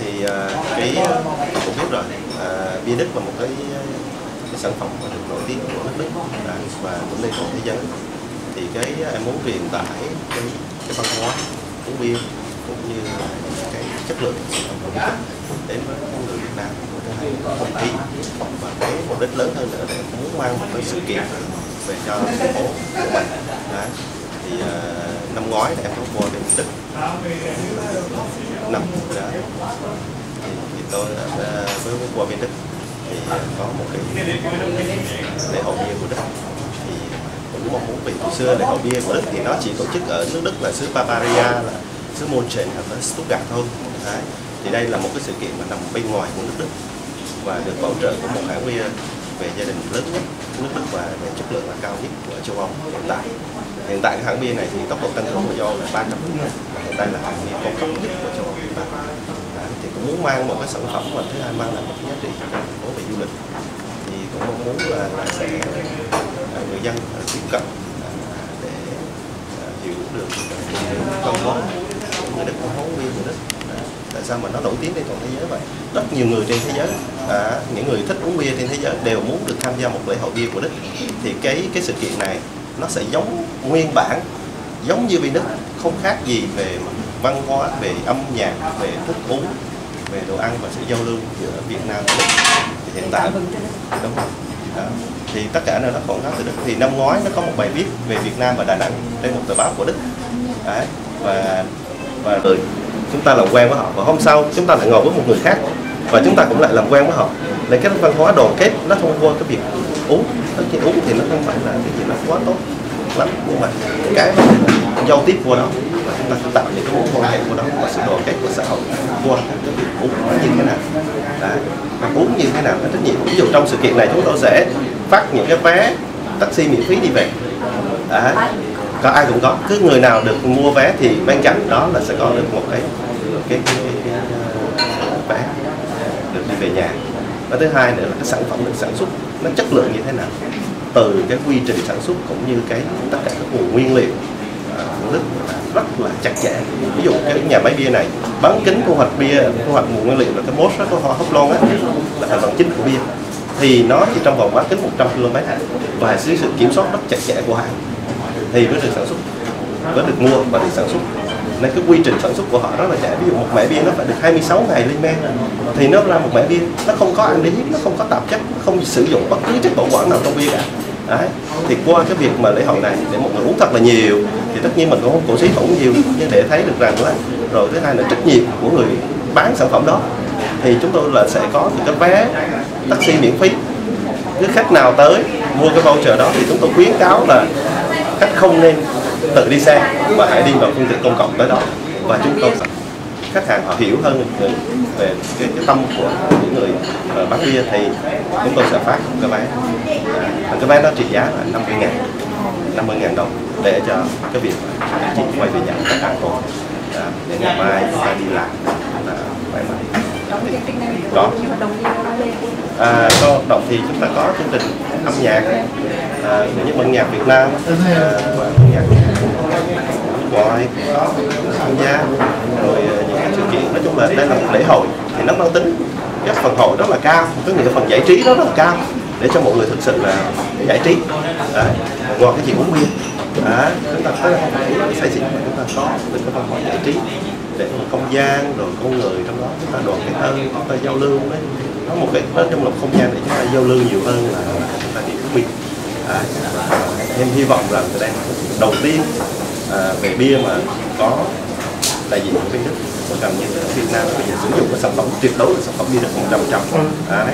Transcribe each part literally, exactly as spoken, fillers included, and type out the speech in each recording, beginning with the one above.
thì uh, cái cũng biết rồi, uh, bia Đức là một cái, cái sản phẩm mà được nổi tiếng của nước Đức và cũng lên toàn thế giới. Thì cái em muốn truyền tải cái, cái văn hóa uống bia cũng như cái chất lượng sản phẩm của Đức đến với con người Việt Nam không khí, và cái mục đích lớn hơn nữa để muốn mang một cái sự kiện về cho thành phố của mình. Đấy. Thì uh, năm ngoái em có qua bên Đức năm đó thì, thì tôi với uh, qua bên Đức thì uh, có một cái lễ hội bia của Đức. Thì cũng mong muốn, vì hồi xưa lễ hội bia của Đức thì nó chỉ tổ chức ở nước Đức là xứ Bavaria, là xứ München hoặc là Stuttgart thôi. Đấy. Thì đây là một cái sự kiện mà nằm bên ngoài của nước Đức và được bảo trợ của một hãng bia về gia đình lớn nhất nước Đức và về chất lượng là cao nhất của châu Âu hiện tại. Hiện tại cái hãng bia này thì tốc độ tăng trưởng của châu Âu là ba trăm phần trăm, và hiện tại là hãng bia cao cấp nhất của châu Âu hiện tại. Thì cũng muốn mang một cái sản phẩm mà thứ hai mang lại một cái giá trị cho thành phố về du lịch. Thì cũng mong muốn là, là sẽ người dân tiếp cận để hiểu được văn hóa người Đức, văn hóa bia của Đức. Tại sao mà nó nổi tiếng trên toàn thế giới vậy? Rất nhiều người trên thế giới, à, những người thích uống bia trên thế giới đều muốn được tham gia một lễ hội bia của Đức. Thì cái cái sự kiện này nó sẽ giống nguyên bản, giống như bên Đức, không khác gì về văn hóa, về âm nhạc, về thức uống, về đồ ăn và sự giao lưu giữa Việt Nam và Đức. Thì hiện tại đúng không? Đó. Thì tất cả nó quảng cáo từ Đức. Thì năm ngoái nó có một bài viết về Việt Nam và Đà Nẵng trên một tờ báo của Đức. Đấy. Và và rồi chúng ta làm quen với họ, và hôm sau chúng ta lại ngồi với một người khác và chúng ta cũng lại làm quen với họ. Nên cái văn hóa đoàn kết nó thông qua cái việc uống. Cái uống thì nó không phải là cái gì nó quá tốt lắm, nhưng mà cái giao tiếp qua đó và chúng ta tạo những cái mối quan hệ của đó và sự đoàn kết của xã hội qua cái việc uống như thế nào. Đấy. Và uống như thế nào là trách nhiệm. Ví dụ trong sự kiện này chúng tôi sẽ phát những cái vé taxi miễn phí đi về. Đấy. Có ai cũng có, cứ người nào được mua vé thì bên cạnh đó là sẽ có được một cái cái, cái, cái, cái vé được đi về nhà. Và thứ hai nữa là cái sản phẩm được sản xuất nó chất lượng như thế nào, từ cái quy trình sản xuất cũng như cái tất cả các nguồn nguyên liệu uh, rất rất là chặt chẽ. Ví dụ cái nhà máy bia này bán kính thu hoạch bia, thu hoạch nguồn nguyên liệu là cái mốt rất có hấp lon á, là thành phần chính của bia, thì nó chỉ trong vòng bán kính một trăm ki lô mét và dưới sự kiểm soát rất chặt chẽ của hãng thì mới được sản xuất, mới được mua và được sản xuất. Nên cái quy trình sản xuất của họ rất là chạy. Ví dụ một mẻ bia nó phải được hai mươi sáu ngày lên men thì nó ra một mẻ bia, nó không có aldehyde, nó không có tạp chất, nó không sử dụng bất cứ chất bảo quản nào trong bia cả. Đấy. Thì qua cái việc mà lễ hội này để mọi người uống thật là nhiều thì tất nhiên mình cũng không cổ xí uống nhiều, nhưng để thấy được rằng là rồi thứ hai là trách nhiệm của người bán sản phẩm đó, thì chúng tôi là sẽ có những cái vé taxi miễn phí. Cứ khách nào tới mua cái voucher đó thì chúng tôi khuyến cáo là khách không nên tự đi xe mà hãy đi vào phương tiện công cộng tới đó, và chúng tôi khách hàng họ hiểu hơn về, về cái, cái tâm của những người uh, bán bia thì chúng tôi sẽ phát cái vé. À, cái vé đó trị giá là năm mươi ngàn, năm mươi ngàn đồng để cho cái việc chị quay về nhà khách an toàn, à, để ngày mai chúng ta đi làm là khỏe mạnh. Có. À, có hoạt động thì chúng ta có chương trình âm nhạc, à, những ban nhạc Việt Nam à, và ban nhạc ngoài có tham gia, rồi những cái sự kiện. Nói chung là đây là một lễ hội thì nó mang tính cái phần hội rất là cao, có nghĩa là phần giải trí đó rất là cao để cho mọi người thực sự là giải trí. Đấy. Ngoài cái chuyện uống bia, à, chúng ta tới không phải say xỉn mà chúng ta có được cái phần hội giải trí để một không gian rồi con người trong đó chúng ta đoàn kết hơn, chúng ta giao lưu đấy. Nó một cái nói chung là không gian để chúng ta giao lưu nhiều hơn là chúng ta đi uống bia. À, em hy vọng rằng đây là đầu tiên à, về bia mà có đại diện của bên Đức, và gần như ở Việt Nam bây giờ sử dụng cái sản phẩm tuyệt đối là sản phẩm bia Đức một trăm phần trăm. À,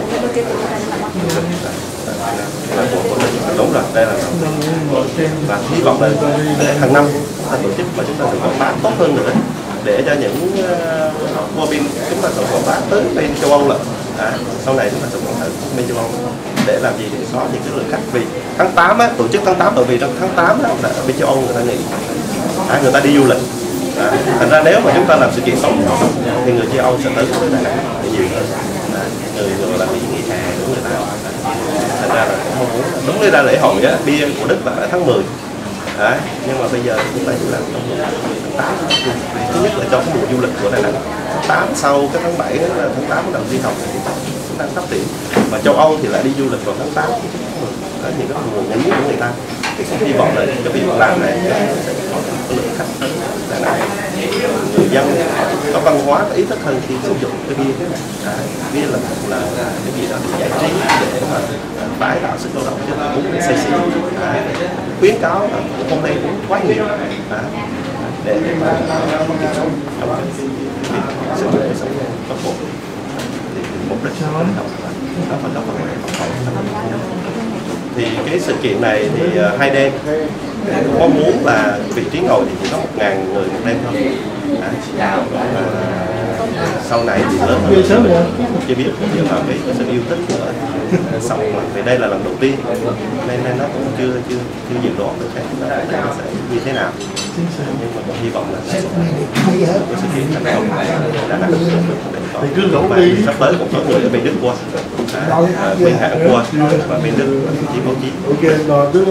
đúng rồi, đây là và hy vọng là hàng năm ta tổ chức và chúng ta sẽ quảng bá tốt hơn nữa để cho những qua bên chúng ta sẽ quảng bá tới bên châu Âu là à, sau này chúng ta sẽ quảng bá bên châu Âu để làm gì để có những cái lượng khách. Vì tháng tám á, tổ chức tháng tám bởi vì trong tháng tám á, là ở bên châu Âu người ta nghỉ, à, người ta đi du lịch. À, thành ra nếu mà chúng ta làm sự kiện tốt thì người châu Âu sẽ tới với Đà Nẵng nhiều hơn. À, người người là nghỉ nghỉ hè của người ta. Thành ra là cũng mong muốn đúng ra lễ hội á, bia của Đức là ở tháng mười. Đấy, nhưng mà bây giờ chúng ta chỉ làm trong tháng tám. Thứ nhất là cho cái mùa du lịch của Đà Nẵng tám, sau cái tháng bảy tháng tám bắt đầu đi học thì cũng đang phát triển. Mà châu Âu thì lại đi du lịch vào tháng tám, đó thì đó là nguồn ngành của người ta. Thì cũng hy vọng là cái việc làm này sẽ có một lượng khách tới Đà Nẵng, người dân có văn hóa, có ý thức hơn khi sử dụng cái bia. À, bia là là cái gì đó để giải trí, để mà tái tạo sức lao động cho là uống để say xỉn. À, khuyến cáo là cũng không nên uống quá nhiều. À, để mà không cái sống trong cái việc sử dụng cái sống tốc độ thì mục đích nó nó phải có phần thì cái sự kiện này thì uh, hai đêm cũng mong muốn là vị trí ngồi thì chỉ có một ngàn người một đêm thôi. À, uh, sau này thì lớn hơn chưa biết, nhưng mà cái, cái sự yêu thích của sống vì đây là lần đầu tiên nên, nên nó cũng chưa chưa chưa dự đoán được cái nó sẽ như thế nào, nhưng mà cũng hy vọng là sẽ cái sự kiện thành công đã đạt được. Và sắp tới cũng có người ở bên Đức qua, à, bên Hàn qua và bên Đức chỉ báo chí để đưa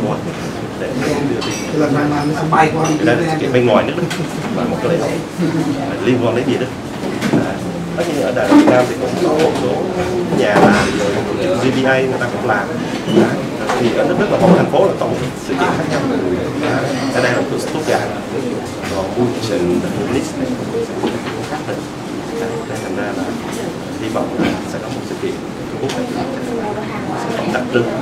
tin. Đây là sự kiện bên ngoài nước Đức và một cái lễ hội liên quan đến gì Đức. Tất nhiên ở Đà Nẵng Việt Nam thì cũng có một số nhà làm rồi giê bê a người ta cũng làm. Thì ở nước Đức là mỗi thành phố là có một sự kiện khác nhau. Ở đây là của Stuttgart, còn München, Munich này cũng khác hơn. Để thành ra là hy vọng là sẽ có một sự kiện quốc tế sẽ không đặc trưng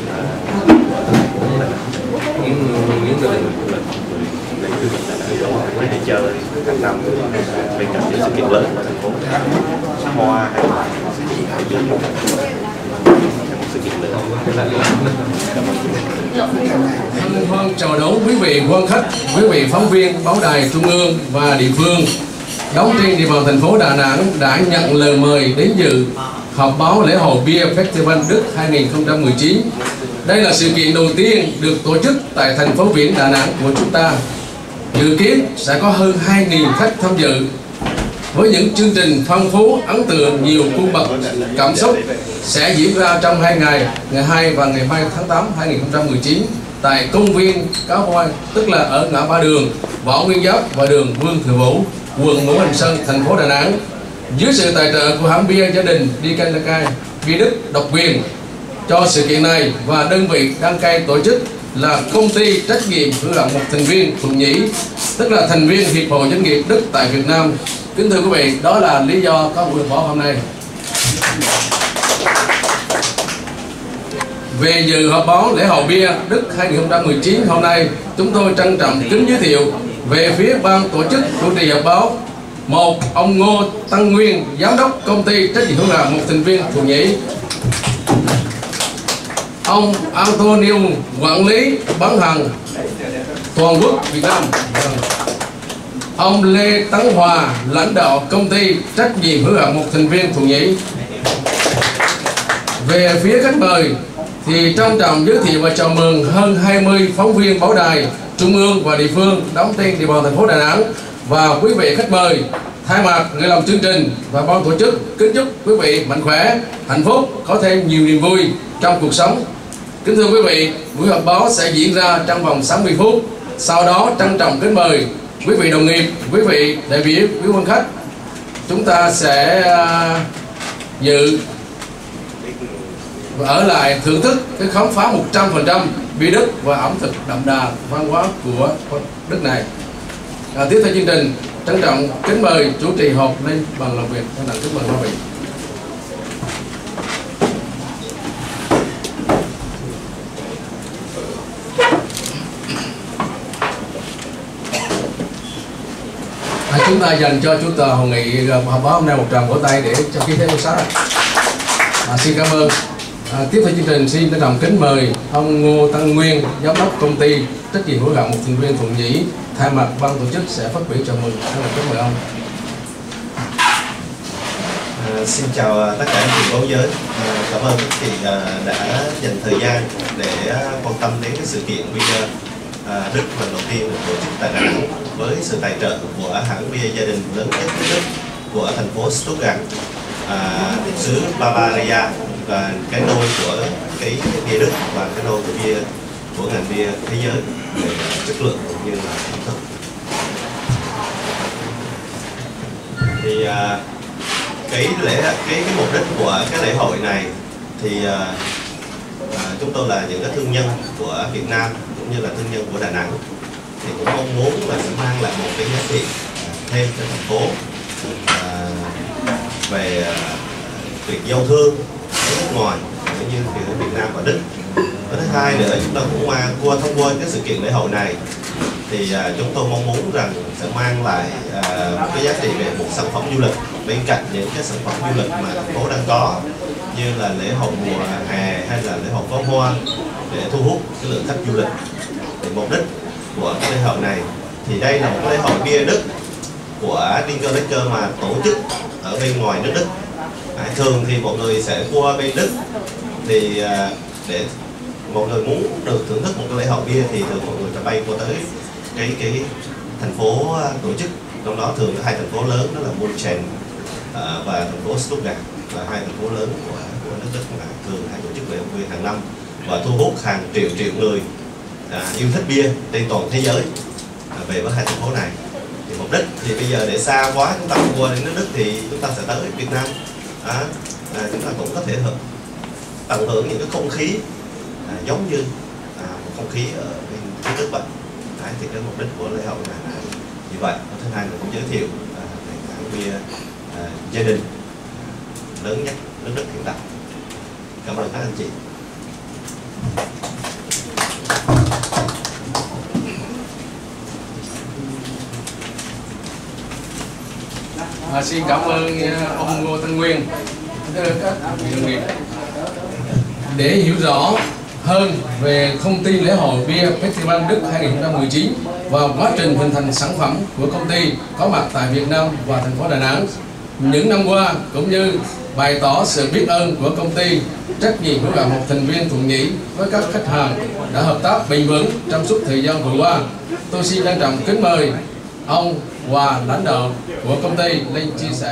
để đi chơi hàng năm bên cạnh những sự kiện lớn của thành phố hoa hay là một sự kiện lớn. Hân hoan chào đón quý vị quan khách, quý vị phóng viên báo đài trung ương và địa phương đóng trên địa bàn thành phố Đà Nẵng đã nhận lời mời đến dự họp báo lễ hội Beer Festival Đức hai nghìn không trăm mười chín. Đây là sự kiện đầu tiên được tổ chức tại thành phố biển Đà Nẵng của chúng ta. Dự kiến sẽ có hơn hai nghìn khách tham dự với những chương trình phong phú, ấn tượng, nhiều cung bậc cảm xúc sẽ diễn ra trong hai ngày, ngày hai và ngày ba tháng tám năm hai nghìn không trăm mười chín tại công viên Cá Voi, tức là ở ngã ba đường Võ Nguyên Giáp và đường Vương Thừa Vũ, quận Ngũ Hành Sơn, thành phố Đà Nẵng, dưới sự tài trợ của hãng bia gia đình Dickendekai Bia Đức độc quyền cho sự kiện này, và đơn vị đăng cai tổ chức là công ty trách nhiệm hữu hạn một thành viên Thuận Nhĩ, tức là thành viên Hiệp hội Doanh nghiệp Đức tại Việt Nam. Kính thưa quý vị, đó là lý do có buổi họp báo hôm nay. Về dự họp báo lễ hội bia Đức hai nghìn không trăm mười chín hôm nay, chúng tôi trân trọng kính giới thiệu về phía ban tổ chức chủ trì họp báo. Một, ông Ngô Tăng Nguyên, giám đốc công ty trách nhiệm hữu hạn một thành viên Thuận Nhĩ. Ông Antonio, quản lý bán hàng toàn quốc Việt Nam. Ông Lê Tấn Hòa, lãnh đạo công ty trách nhiệm hữu hạn một thành viên Thuận Nhĩ. Về phía khách mời thì trân trọng giới thiệu và chào mừng hơn hai mươi phóng viên báo đài trung ương và địa phương đóng trên địa bàn thành phố Đà Nẵng và quý vị khách mời. Thay mặt người làm chương trình và ban tổ chức kính chúc quý vị mạnh khỏe, hạnh phúc, có thêm nhiều niềm vui trong cuộc sống. Kính thưa quý vị, buổi họp báo sẽ diễn ra trong vòng sáu mươi phút. Sau đó trân trọng kính mời quý vị đồng nghiệp, quý vị đại biểu, quý quan khách, chúng ta sẽ uh, dự và ở lại thưởng thức cái khám phá một trăm phần trăm bia Đức và ẩm thực đậm đà văn hóa của Đức này. À, tiếp theo chương trình, trân trọng kính mời chủ trì họp lên bàn làm việc. Trân trọng kính mời quý vị. À, chúng ta dành cho chủ tọa hội nghị họp báo hôm nay một tràng vỗ tay để cho khí thế của sáng. À, xin cảm ơn. À, tiếp theo chương trình xin trân trọng kính mời ông Ngô Tăng Nguyên, giám đốc công ty trách nhiệm hữu hạn một thành viên Thuận Nhĩ, thay mặt ban tổ chức sẽ phát biểu chào mừng. Kính mời ông. À, xin chào tất cả anh chị báo giới. À, cảm ơn các chị à, đã dành thời gian để quan tâm đến cái sự kiện bia à, Đức lần đầu tiên được tổ chức tại Đà Nẵng với sự tài trợ của hãng bia gia đình lớn nhất Đức của thành phố Stuttgart, à, xứ Bavaria, và cái nôi của cái bia Đức và cái nôi của bia của ngành bia thế giới về chất lượng cũng như là ẩm thực. Thì thì à, cái lễ cái cái mục đích của cái lễ hội này thì à, à, chúng tôi là những cái thương nhân của Việt Nam cũng như là thương nhân của Đà Nẵng thì cũng mong muốn là sẽ mang lại một cái giá trị à, thêm cho thành phố à, về à, việc giao thương với nước ngoài cũng như giữa Việt Nam và Đức. Và thứ hai nữa, chúng ta cũng qua, qua thông qua cái sự kiện lễ hội này thì à, chúng tôi mong muốn rằng sẽ mang lại à, một cái giá trị về một sản phẩm du lịch bên cạnh những cái sản phẩm du lịch mà thành phố đang có, như là lễ hội mùa hè hay là lễ hội pháo hoa, để thu hút cái lượng khách du lịch. Thì mục đích của cái lễ hội này thì đây là một cái lễ hội bia Đức của Dinkelbecker mà tổ chức ở bên ngoài nước Đức. À, thường thì mọi người sẽ qua bên Đức thì à, để mọi người muốn được thưởng thức một cái lễ hội bia thì thường mọi người sẽ bay qua tới cái cái thành phố tổ chức, trong đó thường có hai thành phố lớn, đó là München à, và thành phố Stuttgart, và hai thành phố lớn của, của nước Đức là thường hay tổ chức lễ hội bia hàng năm và thu hút hàng triệu triệu người à, yêu thích bia trên toàn thế giới à, về với hai thành phố này. Thì mục đích thì bây giờ để xa quá chúng ta không qua đến nước Đức thì chúng ta sẽ tới Việt Nam, à, à, chúng ta cũng có thể hưởng tận hưởng những cái không khí à, giống như à, một không khí ở bên nước Đức vậy. Đấy, thì cái mục đích của lễ hội này là như vậy. Thứ hai là cũng giới thiệu à, về cái bia à, gia đình lớn nhất nước Đức hiện tại. Cảm ơn các anh chị. À, xin cảm ơn ông Ngô Thanh Nguyên. Thưa các vị đồng nghiệp, để hiểu rõ hơn về thông tin lễ hội Beer Festival Đức hai không một chín và quá trình hình thành sản phẩm của công ty có mặt tại Việt Nam và thành phố Đà Nẵng những năm qua, cũng như bày tỏ sự biết ơn của công ty trách nhiệm hữu hạn một thành viên Thuận Nhĩ với các khách hàng đã hợp tác bền vững trong suốt thời gian vừa qua, tôi xin trân trọng kính mời ông và lãnh đạo của công ty lên chia sẻ.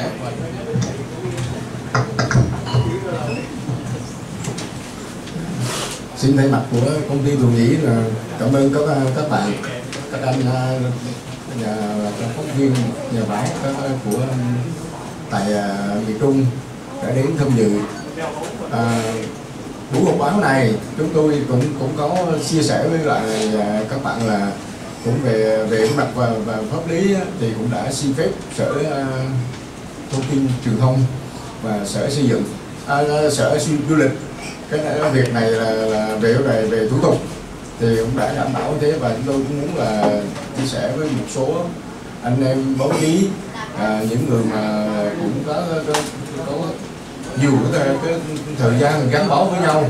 Xin thay mặt của công ty Thuận Nhĩ là cảm ơn các các bạn, các anh nhà phóng viên, nhà báo của tại miền Trung đã đến tham dự à, buổi họp báo này. Chúng tôi cũng cũng có chia sẻ với lại các bạn là cũng về về mặt và, và pháp lý thì cũng đã xin phép sở uh, thông tin truyền thông và sở xây dựng, à, sở du lịch. Cái này, việc này là, là về về về thủ tục thì cũng đã đảm bảo thế, và chúng tôi cũng muốn là chia sẻ với một số anh em báo chí, à, những người mà cũng có có, có nhiều cái, cái thời gian gắn bó với nhau.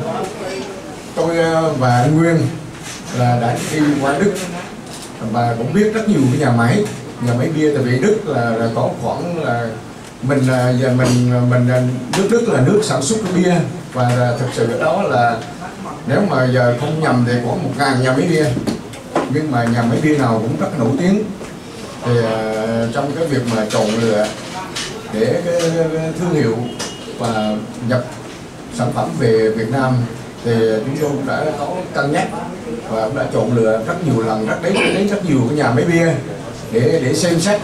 Tôi và anh Nguyên là đã đi qua Đức và cũng biết rất nhiều cái nhà máy nhà máy bia, tại vì Đức là, là có khoảng là mình giờ mình mình nước Đức là nước sản xuất cái bia, và thực sự ở đó là nếu mà giờ không nhầm thì có một ngàn nhà máy bia, nhưng mà nhà máy bia nào cũng rất nổi tiếng. Thì uh, trong cái việc mà chọn lựa để cái, cái thương hiệu và nhập sản phẩm về Việt Nam thì chúng tôi đã có cân nhắc và đã chọn lựa rất nhiều lần, rất đến đến rất nhiều cái nhà máy bia để để xem xét,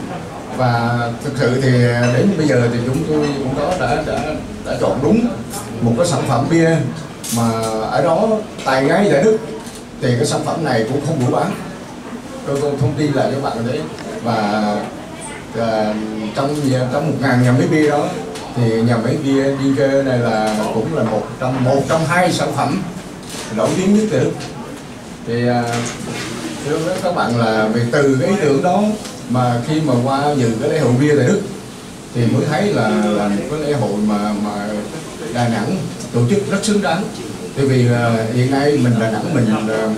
và thực sự thì đến bây giờ thì chúng tôi cũng có đã đã đã chọn đúng một cái sản phẩm bia mà ở đó tại ngay tại Đức thì cái sản phẩm này cũng không đủ bán. Tôi, tôi thông tin lại cho bạn đấy, và uh, trong trong một ngàn nhà máy bia đó thì nhà máy bia Dinkel này là cũng là một trong một trong hai sản phẩm nổi tiếng nhất tại Đức. Thì uh, thưa với các bạn là về từ cái ý tưởng đó mà khi mà qua dự cái lễ hội bia tại Đức thì mới thấy là là một cái lễ hội mà mà Đà Nẵng tổ chức rất xứng đáng. Tại vì uh, hiện nay mình Đà Nẵng mình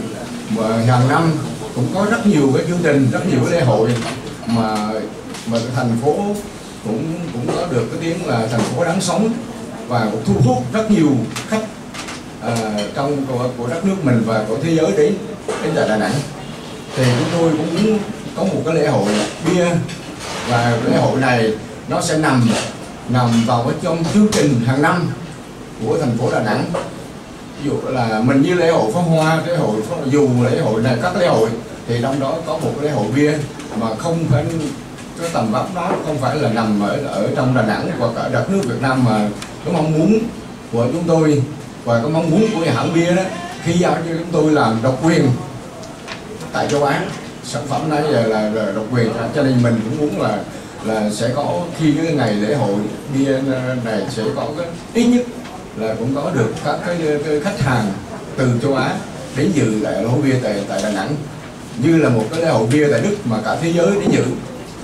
uh, hàng năm cũng có rất nhiều cái chương trình, rất nhiều cái lễ hội mà mà thành phố cũng cũng có được cái tiếng là thành phố đáng sống, và cũng thu hút rất nhiều khách uh, trong của, của đất nước mình và của thế giới đến đến tại Đà Nẵng. Thì chúng tôi cũng muốn có một cái lễ hội bia, và lễ hội này nó sẽ nằm nằm vào cái trong chương trình hàng năm của thành phố Đà Nẵng. Ví dụ là mình như lễ hội pháo hoa, lễ hội dù lễ hội này các lễ hội thì trong đó có một lễ hội bia mà không phải cái tầm vóc đó không phải là nằm ở ở trong Đà Nẵng hoặc ở đất nước Việt Nam, mà cái mong muốn của chúng tôi và cái mong muốn của nhà hãng bia đó, khi giao cho chúng tôi làm độc quyền tại châu Á, sản phẩm này là, là, là độc quyền, cho nên mình cũng muốn là là sẽ có khi cái ngày lễ hội bia này sẽ có cái ít nhất là cũng có được các cái, cái khách hàng từ châu Á đến dự lại lễ hội bia tại tại Đà Nẵng, như là một cái lễ hội bia tại Đức mà cả thế giới đến dự.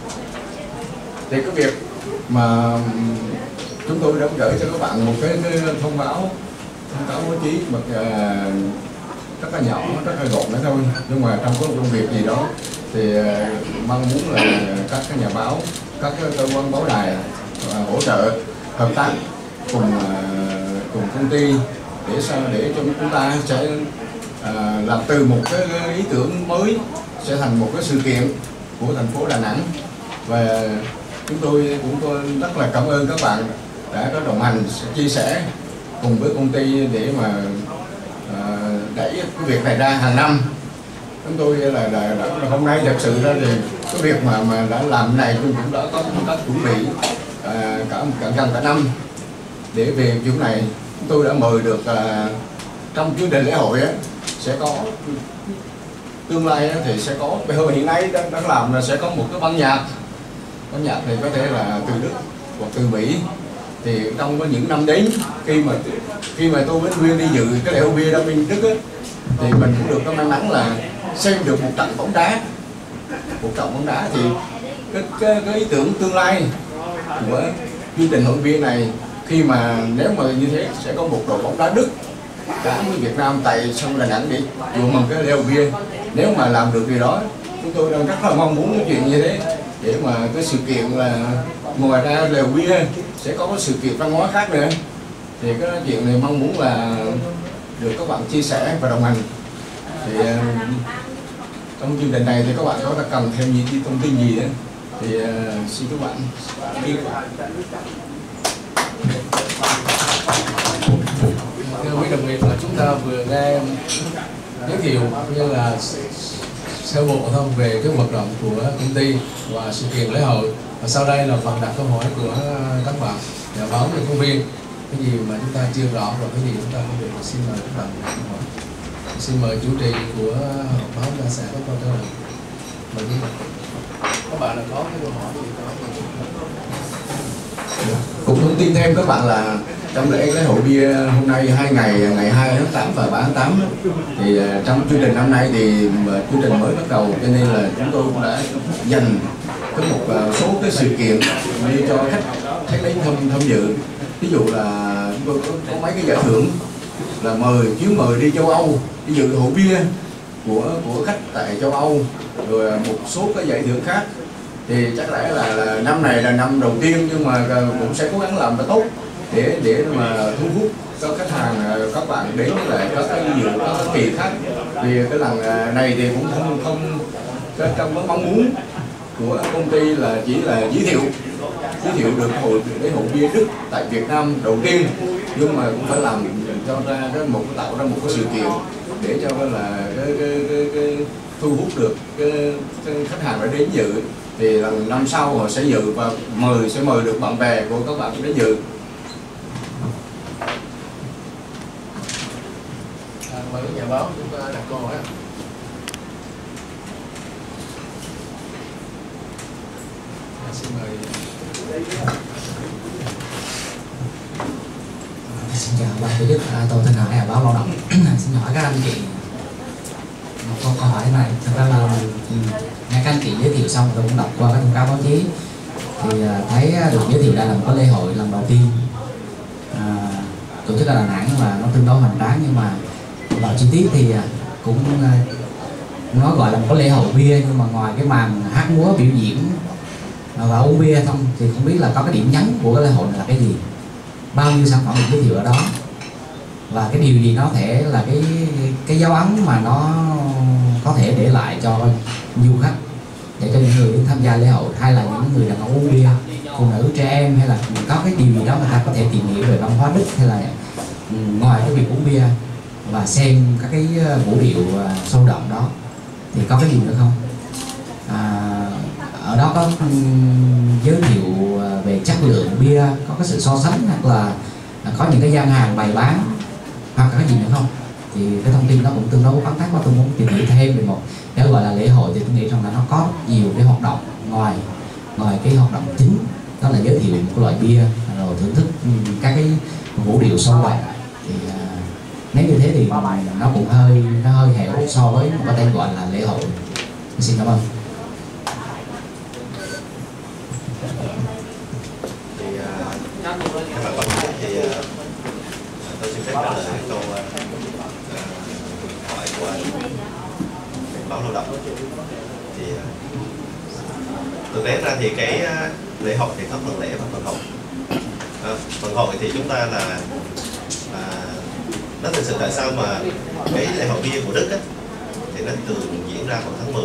Thì cái việc mà chúng tôi đã gửi cho các bạn một cái, cái thông báo thông cáo báo chí mà uh, rất là nhỏ, rất là gọn đấy thôi, nhưng mà trong cái công việc gì đó thì uh, mong muốn là các cái nhà báo, các cái cơ quan báo đài uh, hỗ trợ hợp tác cùng uh, cùng công ty để sao để cho chúng ta sẽ uh, làm từ một cái, cái ý tưởng mới sẽ thành một cái sự kiện của thành phố Đà Nẵng. Và chúng tôi cũng rất là cảm ơn các bạn đã có đồng hành, chia sẻ cùng với công ty để mà uh, đẩy cái việc này ra hàng năm. Chúng tôi là, là, là hôm nay thật sự ra thì cái việc mà mà đã làm này tôi cũng đã có công tác chuẩn bị uh, cả, cả gần cả năm để về chỗ này. Chúng tôi đã mời được uh, trong chương trình lễ hội á, sẽ có tương lai á, thì sẽ có hồi hiện nay đang, đang làm là sẽ có một cái ban nhạc. Ban nhạc thì có thể là từ Đức hoặc từ Mỹ. Thì trong những năm đến khi mà khi mà tôi với Nguyên đi dự cái lễ hội bia ở bên Đức á, thì mình cũng được có may mắn là xem được một trận bóng đá, một trận bóng đá thì cái, cái, cái ý tưởng tương lai của chương trình hội bia này, khi mà nếu mà như thế sẽ có một đội bóng đá Đức cả với Việt Nam tại sông Đà Nẵng để chùa mừng cái lễ hội bia. Nếu mà làm được điều đó, chúng tôi đang rất là mong muốn cái chuyện như thế, để mà cái sự kiện là ngoài ra lễ hội bia sẽ có sự kiện văn hóa khác nữa. Thì cái chuyện này mong muốn là được các bạn chia sẻ và đồng hành. Thì trong chương trình này thì các bạn có cần thêm những thông tin gì nữa thì xin các bạn đi. Thưa quý đồng nghiệp, là chúng ta vừa nghe giới thiệu như là sơ bộ thông về cái hoạt động của công ty và sự kiện lễ hội. Và sau đây là phần đặt câu hỏi của các bạn nhà báo và phóng viên. Cái gì mà chúng ta chưa rõ và cái gì chúng ta không được, xin mời các bạn đặt câu hỏi. Xin mời chủ trì của họp báo ra sẽ có câu trả lời. Mời quý vị. Các bạn là có cái câu hỏi gì có? Cũng thông tin thêm các bạn là trong lễ lễ hội bia hôm nay hai ngày, ngày hai tháng tám và ba tháng tám thì trong chương trình năm nay thì chương trình mới bắt đầu, cho nên là chúng tôi cũng đã dành có một số cái sự kiện để cho khách khách đến tham tham dự. Ví dụ là chúng tôi có, có mấy cái giải thưởng là mời chuyến mời đi châu Âu đi dự hội bia của của khách tại châu Âu, rồi một số cái giải thưởng khác. Thì chắc lẽ là, là năm này là năm đầu tiên, nhưng mà cũng sẽ cố gắng làm nó tốt để để mà thu hút các khách hàng, các bạn đến với lại các cái dự các cái kỳ khác. Vì cái lần này thì cũng không không trong cái mong muốn của công ty là chỉ là giới thiệu giới thiệu được hội lễ hội bia Đức tại Việt Nam đầu tiên, nhưng mà cũng phải làm cho ra cái một tạo ra một cái sự kiện để cho là cái, cái, cái, cái, thu hút được cái, cái khách hàng đã đến dự. Thì lần năm sau họ sẽ dự và mời sẽ mời được bạn bè của các bạn đến dự. À, mời nhà báo chúng ta đặt câu hỏi. À, xin mời. À, xin chào ban tổ chức, à, tôi tên là Hà Báo Lao động. Xin hỏi các anh chị một câu, câu hỏi này. Thật ra là nghe các anh chị giới thiệu xong tôi cũng đọc qua cái thông cáo báo chí thì thấy được giới thiệu đây là một cái lễ hội lần đầu tiên à, tổ chức ở Đà Nẵng và nó tương đối hoành tráng, nhưng mà vào chi tiết thì cũng nó gọi là một cái lễ hội bia, nhưng mà ngoài cái màn hát múa biểu diễn và uống bia không thì không biết là có cái điểm nhấn của cái lễ hội này là cái gì, bao nhiêu sản phẩm được giới thiệu ở đó, và cái điều gì nó thể là cái cái dấu ấn mà nó có thể để lại cho du khách, để cho những người đến tham gia lễ hội, hay là những người đàn ông uống bia, phụ nữ, trẻ em, hay là có cái điều gì đó người ta có thể tìm hiểu về văn hóa Đức, hay là ngoài cái việc uống bia và xem các cái vũ điệu sôi động đó thì có cái gì nữa không? À, ở đó có um, giới thiệu về chất lượng bia, có cái sự so sánh hoặc là có những cái gian hàng bày bán hoặc có gì nữa không? Thì cái thông tin đó cũng tương đối vắn tắt quá, tôi muốn tìm hiểu thêm về một cái gọi là lễ hội. Thì tôi nghĩ rằng là nó có nhiều cái hoạt động ngoài ngoài cái hoạt động chính đó là giới thiệu một loại bia rồi thưởng thức các cái vũ điệu sâu quạnh. Thì uh, nếu như thế thì nó cũng hơi nó hơi hẻo so với một cái tên gọi là lễ hội. Xin cảm ơn. Thì các bạn quan sát thì uh, tôi xin phép trả lời câu uh, hỏi của báo Lao động. Thì uh, thực tế ra thì cái uh, lễ hội thì có phần lễ và phần hội. À, phần hội thì chúng ta là à, nó thực sự tại sao mà cái lễ hội bia của Đức á, thì nó thường diễn ra vào tháng mười.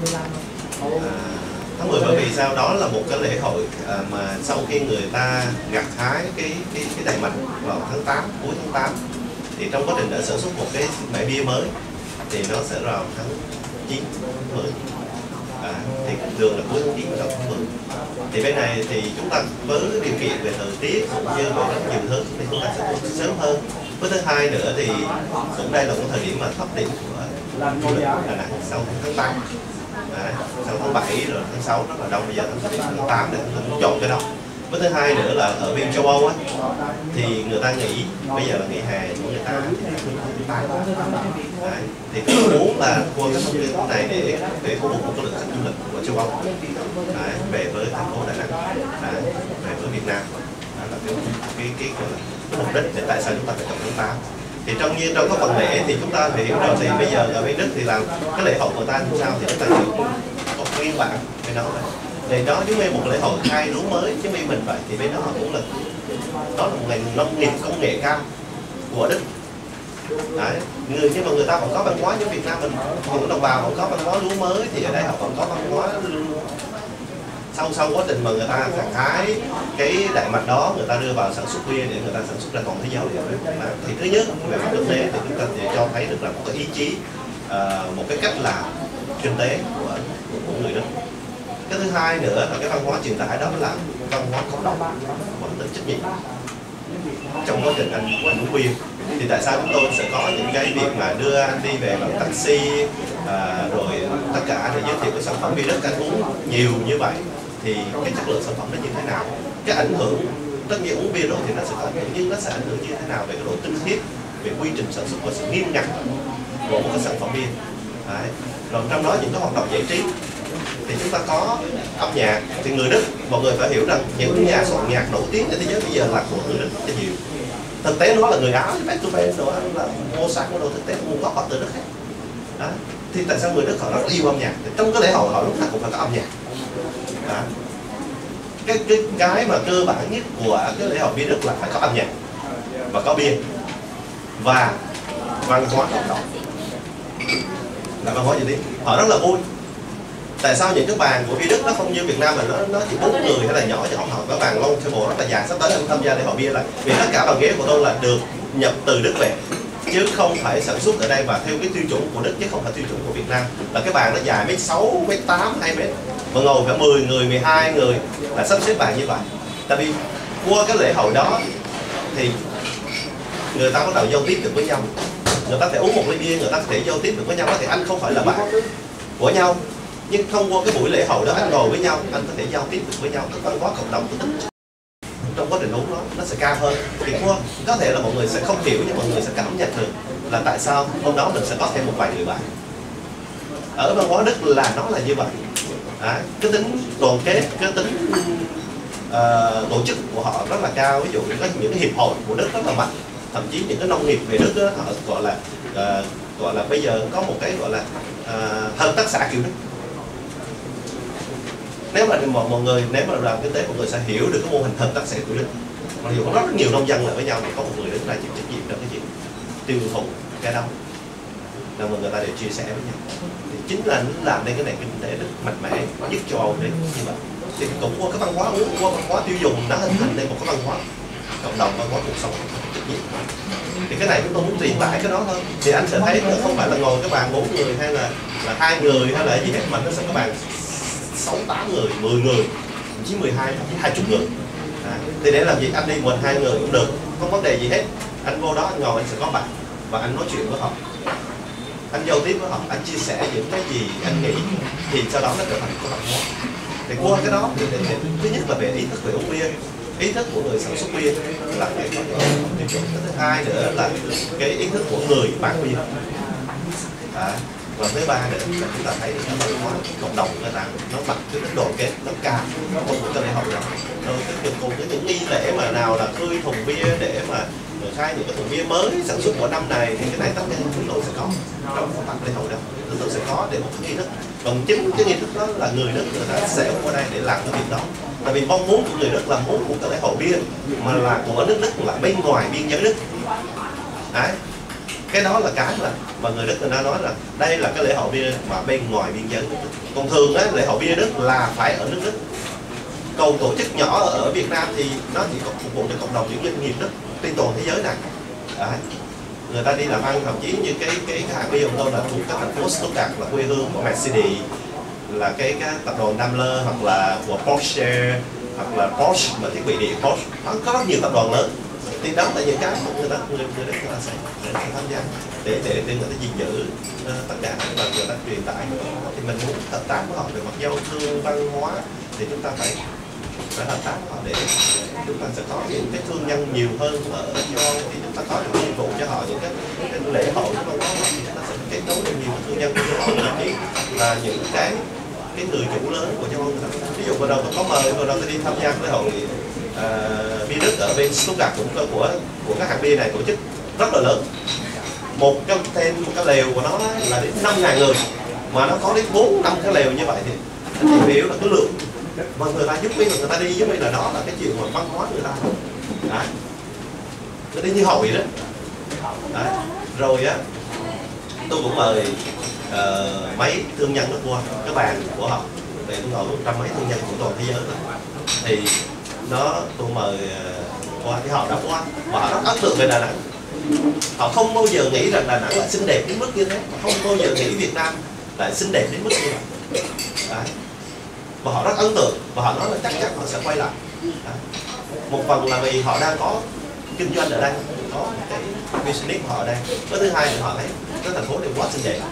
À, tháng mười bởi vì sao? Đó là một cái lễ hội à, mà sau khi người ta gặt hái cái cái cái đại mạch vào tháng tám, cuối tháng tám, thì trong quá trình đã sản xuất một cái bãi bia mới thì nó sẽ vào tháng chín, tháng mười. À, thì thường là cuối tháng chín và đầu tháng mười. Thì bên này thì chúng ta với điều kiện về thời tiết cũng như về rất nhiều thứ thì chúng ta sẽ sớm hơn. Với thứ hai nữa thì cũng đây là một thời điểm mà thấp điểm của du lịch Đà Nẵng sau tháng tám. À, sau tháng bảy rồi tháng sáu rất là đông, bây giờ tháng tám để chúng chọn cái đó. Với thứ hai nữa là ở bên châu Âu á, thì người ta nghỉ, bây giờ là nghỉ hè của người ta tháng tám. Đấy, thì tôi muốn là qua cái thông tin này để để thu hút một cái lượng khách du lịch của châu Âu đấy, về với thành phố Đà Nẵng, đấy, về với Việt Nam. Đó là cái cái cái, cái, cái mục đích để tại sao chúng ta phải chọn tháng tám. Thì trong như trong các phần lễ thì chúng ta phải hiểu rồi, thì bây giờ ở bên Đức thì làm cái lễ hội của ta làm sao thì chúng ta hiểu có nguyên bản bên đó vậy. Thì đó giống như một lễ hội khai lúa mới chứ bên mình vậy, thì bên đó họ cũng là đó là một ngành nông nghiệp công nghệ cao của Đức. Đấy, người nhưng mà người ta còn có văn hóa như Việt Nam mình, những đồng bào còn có văn hóa lúa mới, thì ở đây họ còn có văn hóa sau sau quá trình mà người ta gặt hái cái đại mạch đó, người ta đưa vào sản xuất bia để người ta sản xuất ra còn thế giới. Thì thứ nhất về mặt thực tế thì chúng ta để cho thấy được là một cái ý chí, uh, một cái cách làm kinh tế của, của người Đức. Cái thứ hai nữa là cái văn hóa truyền tải, đó là văn hóa cộng đồng, văn tính trách nhiệm trong quá trình anh uống bia. Thì tại sao chúng tôi sẽ có những cái việc mà đưa anh đi về bằng taxi, à, rồi tất cả để giới thiệu cái sản phẩm bia Đức anh uống nhiều như vậy, thì cái chất lượng sản phẩm nó như thế nào, cái ảnh hưởng, tất nhiên uống bia rồi thì nó sẽ có ảnh hưởng, nhưng nó sẽ ảnh hưởng như thế nào về cái độ tinh khiết, về quy trình sản xuất và sự nghiêm ngặt của một cái sản phẩm bia. Đấy. Rồi trong đó những cái hoạt động giải trí thì chúng ta có âm nhạc. Thì người Đức, mọi người phải hiểu rằng những nhà soạn nhạc nổi tiếng trên thế giới bây giờ là của người Đức rất nhiều. Thực tế nó là người Áo, Beethoven đồ là Mozart của đồ, thực tế nguồn gốc họ từ Đức hết. Đó. Thì tại sao người Đức họ rất yêu âm nhạc? Thì trong cái lễ hội họ lúc nào cũng phải có âm nhạc. Đó. Cái, cái cái mà cơ bản nhất của cái lễ hội bia Đức là phải có âm nhạc và có bia và văn hóa cộng đồng. Là văn hóa gì đi? Họ rất là vui. Tại sao những cái bàn của bia Đức nó không như Việt Nam mà nó nó chỉ bốn người hay là nhỏ nhỏ, họ có bàn long table rất là dài. Sắp tới em tham gia lễ hội bia là vì tất cả bàn ghế của tôi là được nhập từ Đức về, chứ không phải sản xuất ở đây và theo cái tiêu chuẩn của Đức, chứ không phải tiêu chuẩn của Việt Nam. Là cái bàn nó dài mét sáu, mét tám, hai mét và ngồi phải mười người, mười hai người là sắp xếp bàn như vậy. Tại vì qua cái lễ hội đó thì người ta bắt đầu giao tiếp được với nhau, người ta thể uống một ly bia, người ta có thể giao tiếp được với nhau. Thì anh không phải là bạn của nhau, nhưng thông qua cái buổi lễ hội đó anh ngồi với nhau, anh có thể giao tiếp được với nhau. Cái văn hóa cộng đồng của tính trong quá trình uống đó nó sẽ cao hơn. Thì có thể là mọi người sẽ không hiểu, nhưng mọi người sẽ cảm nhận được là tại sao hôm đó mình sẽ có thêm một vài người bạn. Ở văn hóa Đức là nó là như vậy. Đấy, cái tính đoàn kết, cái tính uh, tổ chức của họ rất là cao. Ví dụ như có những cái hiệp hội của Đức rất là mạnh, thậm chí những cái nông nghiệp về Đức đó, họ gọi là uh, gọi là bây giờ có một cái gọi là uh, hợp tác xã kiểu Đức. Nếu mà mọi, mọi người nếu mà làm kinh tế, mọi người sẽ hiểu được cái mô hình hợp tác xã của Đức. Mặc dù có rất nhiều nông dân lại với nhau, mà có một người đứng ra chịu trách nhiệm trong cái chuyện tiêu thụ cái đó, là mọi người ta đều chia sẻ với nhau. Thì chính là làm nên cái nền kinh tế Đức mạnh mẽ nhất châu Âu đấy như vậy. Thì cũng qua cái văn hóa uống, qua văn hóa tiêu dùng nó hình thành nên một cái văn hóa cộng đồng, văn hóa cuộc sống trách nhiệm. Thì cái này chúng tôi muốn truyền tải cái đó thôi. Thì anh sẽ thấy nó không phải là ngồi cái bàn bốn người hay là là hai người hay là gì hết, mà nó sẽ có bàn sáu tám người, mười người, thậm chí mười hai, thậm chí hai mươi người. À, thì để làm gì? Anh đi mình hai người cũng được, không vấn đề gì hết. Anh vô đó anh ngồi, anh sẽ có bạn và anh nói chuyện với họ, anh giao tiếp với họ, anh chia sẻ những cái gì anh nghĩ, thì sau đó nó trở thành cái văn hóa. Thì qua cái đó thì thứ nhất là về ý thức về uống bia, ý thức của người sản xuất bia là cái có tiêu chuẩn. Thứ hai nữa là cái ý thức của người bán bia. À, và thứ ba nữa là chúng ta thấy cái văn hóa cộng đồng người ta nó bằng cái mức độ kết nó cao trong một cái lễ hội đó. Rồi cái cùng với những nghi lễ mà nào là khơi thùng bia để mà khai những cái thùng bia mới sản xuất của năm này, thì cái này tất cả chúng tôi sẽ có trong cái tập lễ hội đó, chúng tôi sẽ có để một cái nghi thức. Còn chính cái nghi thức đó là người Đức người ta sẽ qua đây để làm cái việc đó. Tại vì mong muốn của người Đức là muốn một cái lễ hội bia mà là của nước Đức, là bên ngoài biên giới Đức. Đấy, cái đó là cái mà mà người Đức người ta nói là đây là cái lễ hội bia mà bên ngoài biên giới nước Đức. Còn thường á, lễ hội bia Đức là phải ở nước Đức. Còn tổ chức nhỏ ở Việt Nam thì nó chỉ có phục vụ cho cộng đồng những doanh nghiệp Đức trên toàn thế giới này. Đấy, người ta đi làm ăn, thậm chí như cái cái cái hãng bia của tôi là thuộc các thành phố Stuttgart là quê hương của Mercedes, là cái, cái tập đoàn Daimler, hoặc là của Porsche, hoặc là Porsche mà thiết bị điện Porsche, nó có rất nhiều tập đoàn lớn. Thì đó là những cái mà người ta người, người, người ta sẽ để tham gia để để để người ta gìn giữ uh, tất cả và người ta truyền tải. Thì mình muốn hợp tác với họ về mặt giao thương văn hóa thì chúng ta phải phải hợp tác với họ để chúng ta sẽ có những cái thương nhân nhiều hơn ở cho, thì chúng ta có những dịch vụ cho họ, những cái, cái lễ hội văn hóa nó sẽ kết nối được nhiều thương nhân của họ, thậm chí là những cái cái người chủ lớn của châu Âu. Ví dụ vừa đầu tôi có mời, vừa đầu tôi đi tham gia lễ hội uh, bia Đức ở bên Stuttgart cũng của của của các hãng bia này tổ chức rất là lớn. Một cái tên một cái lều của nó là đến năm ngàn người, mà nó có đến bốn năm cái lều như vậy thì anh hiểu là cái lượng mà người ta giúp mình, người ta đi giúp mình là đó là cái chuyện mà văn hóa người ta. Đấy, nó đi như hội đó. Đấy, rồi á tôi cũng mời uh, mấy thương nhân nước qua cái bàn của họ, để tôi ngồi một trăm mấy thương nhân của toàn thế giới rồi. Thì nó tôi mời uh, qua thì họ đã qua và họ rất ấn tượng về Đà Nẵng. Họ không bao giờ nghĩ rằng Đà Nẵng lại xinh đẹp đến mức như thế, họ không bao giờ nghĩ Việt Nam lại xinh đẹp đến mức như vậy. Đấy, và họ rất ấn tượng và họ nói là chắc chắn họ sẽ quay lại. Đấy, một phần là vì họ đang có kinh doanh ở đây, có cái business của họ ở đây. Cái thứ hai là họ thấy cái thành phố này quá xinh đẹp.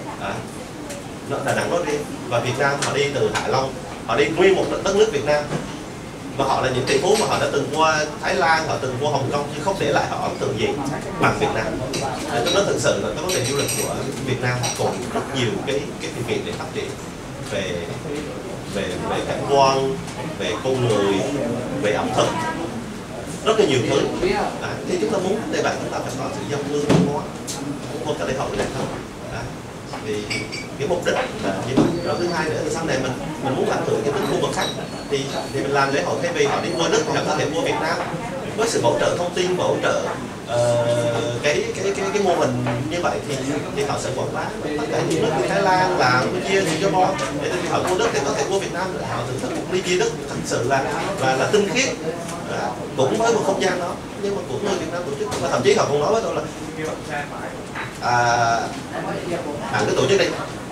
Nó Đà Nẵng nói đi, và Việt Nam họ đi từ Hạ Long, họ đi nguyên một đất nước Việt Nam, và họ là những tỷ phú mà họ đã từng qua Thái Lan, họ từng qua Hồng Kông, nhưng không để lại họ ấn tượng gì bằng Việt Nam. Nên tôi nói thực sự là cái vấn đề du lịch của Việt Nam còn rất nhiều cái cái điều kiện để phát triển về về về cảnh quan, về con người, về ẩm thực, rất là nhiều thứ. À, thì chúng ta muốn để bạn chúng ta phải có sự giao lưu văn hóa của cái lễ hội này thôi. À, thì cái mục đích là như vậy. Rồi thứ hai nữa là sau này mình mình muốn ảnh hưởng cái khu vực khác thì thì mình làm lễ hội, thay vì họ đi qua Đức thì họ có thể mua Việt Nam với sự hỗ trợ thông tin, hỗ trợ uh, cái cái cái cái mô hình như vậy thì thì họ sẽ quảng bá tất cả những nước như Thái Lan, Lào, Campuchia, Singapore, để khi họ mua Đức thì có thể mua Việt Nam, họ thưởng thức một ly bia Đức thật sự là là là tinh khiết, à, cũng với một không gian đó, nhưng mà của người Việt Nam tổ chức. Và thậm chí họ cũng nói với tôi là à, bạn cứ tổ chức đi,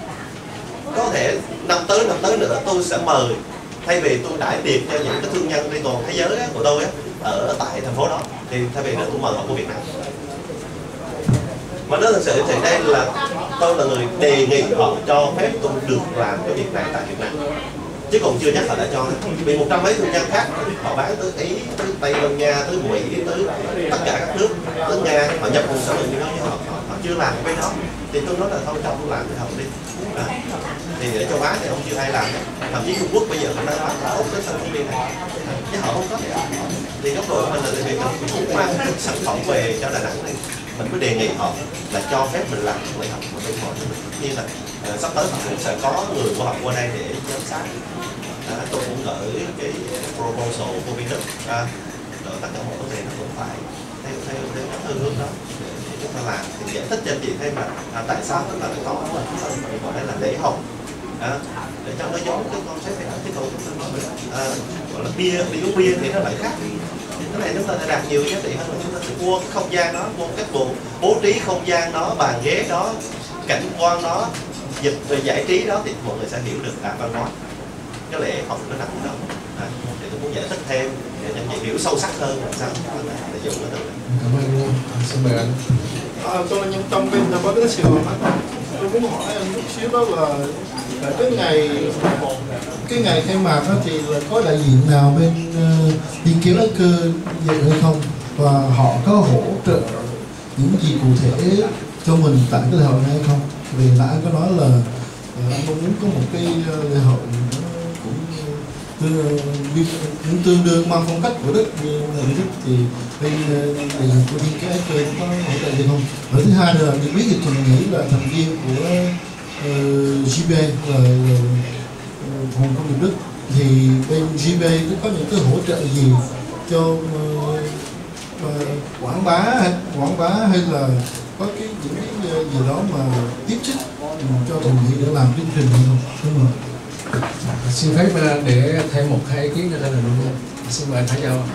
có thể năm tới năm tới nữa tôi sẽ mời, thay vì tôi đãi tiệc cho những cái thương nhân trên toàn thế giới của tôi ở tại thành phố đó, thì thay vì nữa tôi mời họ của Việt Nam. Mà nói thật sự thì đây là tôi là người đề nghị họ cho phép tôi được làm cái việc này tại Việt Nam, chứ còn chưa chắc họ đã cho. Vì một trăm mấy thương nhân khác họ bán tới Ý, tới Tây Ban Nha, tới Mỹ, tới tất cả các nước, tới Nga, họ nhập vùng sản lượng như đó, nhưng họ, họ, họ chưa làm cái bên đó. Thì tôi nói là thôi cho tôi làm thì họ đi. À, thì ở châu Á thì ông chưa ai làm, thậm chí Trung Quốc bây giờ cũng đang bán ốc cái sản phẩm này, chứ họ không có. Thì góc độ của mình là vì mình cũng mang cái sản phẩm về cho Đà Nẵng này, mình cứ đề nghị họ là cho phép mình làm cái lễ hội của bên họ. Tất nhiên là uh, sắp tới họ cũng sẽ có người của họ qua đây để giám sát. À, tôi cũng gửi cái proposal của bên Đức, à, rồi tất cả mọi vấn đề nó cũng phải theo theo theo cái hướng hướng đó để chúng ta làm. Thì giải thích cho anh chị thêm là à, tại sao chúng ta lại có mình gọi đây là lễ hội, à, để cho nó giống cái concept này. Cái câu chúng ta nói à, gọi là bia, đi uống bia thì nó lại khác. Thì cái này chúng ta sẽ đạt nhiều giá trị hơn, là chúng ta sẽ mua cái không gian đó, mua các bộ bố trí không gian đó, bàn ghế đó, cảnh quan đó, dịch về giải trí đó, thì mọi người sẽ hiểu được cả văn hóa. cái lễ hội nó nằm ở đâu. À, thì tôi muốn giải thích thêm để cho anh chị hiểu sâu sắc hơn làm sao để dùng cái từ này. Cảm ơn luôn. Xin mời anh. À, tôi nhân trong bên là có cái Sài Gòn á, tôi muốn hỏi anh chút xíu đó là, là cái ngày cái ngày khai mạc đó thì là có đại diện nào bên uh, nghiên cứu lá cơ dự hay không, và họ có hỗ trợ những gì cụ thể cho mình tại cái lễ hội này hay không? Vì nãy anh có nói là uh, anh muốn có một cái uh, lễ hội cũng tương, tương đương mang phong cách của Đức như là Đức, thì bên đại diện của nghiên cứu lá cơ có hỗ trợ gì không? Và thứ hai là được biết thì mình nghĩ là thành viên của uh, giê bê a là, là Phòng Công nghiệp Đức, thì bên giê bê a có những cái hỗ trợ gì cho uh, uh, quảng bá hay quảng bá hay là có cái những cái gì đó mà tiếp sức cho hội nghị để làm chương trình không? Đúng không? Xin phép để thêm một hai ý kiến nữa là luôn. Xin mời anh Thái Châu.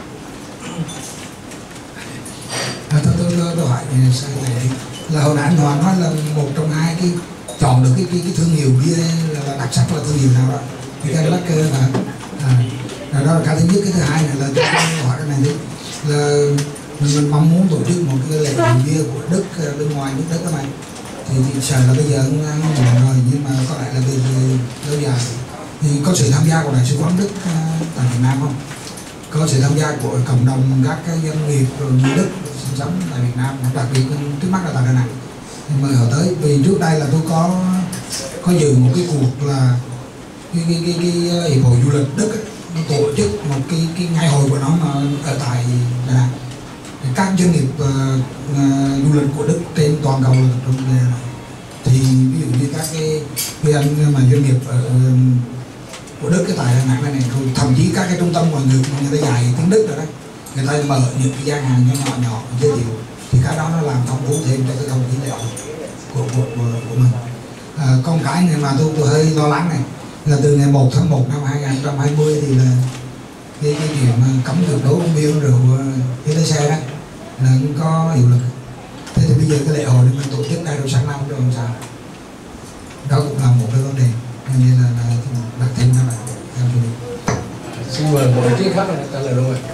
À, tôi, tôi, tôi, tôi hỏi sao này là hồi nãy anh Hoàng nói là một trong hai cái chọn được cái cái, cái thương hiệu bia là, là đặc sắc là thương hiệu nào đó, cái cái lá cơ là à, là đó là cái thứ nhất. Cái thứ hai này là tôi hỏi cái này đi là mình, mình mong muốn tổ chức một cái lễ hội bia của Đức bên ngoài nước Đức các bạn, thì, thì sợ là bây giờ nó muộn rồi, nhưng mà có lẽ là về lâu dài thì có sự tham gia của đại sứ quán Đức tại Việt Nam không? Có sự tham gia của cộng đồng các cái doanh nghiệp rồi người Đức sinh sống tại Việt Nam, đặc biệt trước mắt là tại Đà Nẵng, mời họ tới. Vì trước đây là tôi có có dự một cái cuộc là cái cái cái, cái, cái hiệp hội du lịch Đức ấy, nó tổ chức một cái cái ngày hội của nó mà ở tại Đà Nẵng. Các doanh nghiệp uh, uh, du lịch của Đức trên toàn cầu là trong Đà Nẵng. Thì ví dụ như các cái cái anh mà doanh nghiệp ở của Đức cái tại Đà Nẵng này, này rồi thậm chí các cái trung tâm ngoại ngữ mà người ta dạy tiếng Đức rồi đấy, người ta mở những cái gian hàng nhỏ nhỏ nhỏ giới thiệu, thì cái đó nó làm phong phú thêm cho cái không khí lễ hội của, của, của, của mình. À, con cái này mà tôi, tôi hơi lo lắng này là từ ngày một tháng một năm hai nghìn không trăm hai mươi thì là cái, cái chuyện cấm tuyệt đối uống bia rượu khi lái xe đó là cũng có hiệu lực. Thế thì bây giờ cái lễ hội này mình tổ chức đây rồi sáng năm rồi làm sao? Đó cũng là một cái vấn đề nên là, là đặt thêm nó lại. Xin mời một ý kiến khác là trả lời luôn rồi.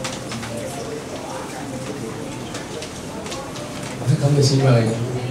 Không thì xin mời.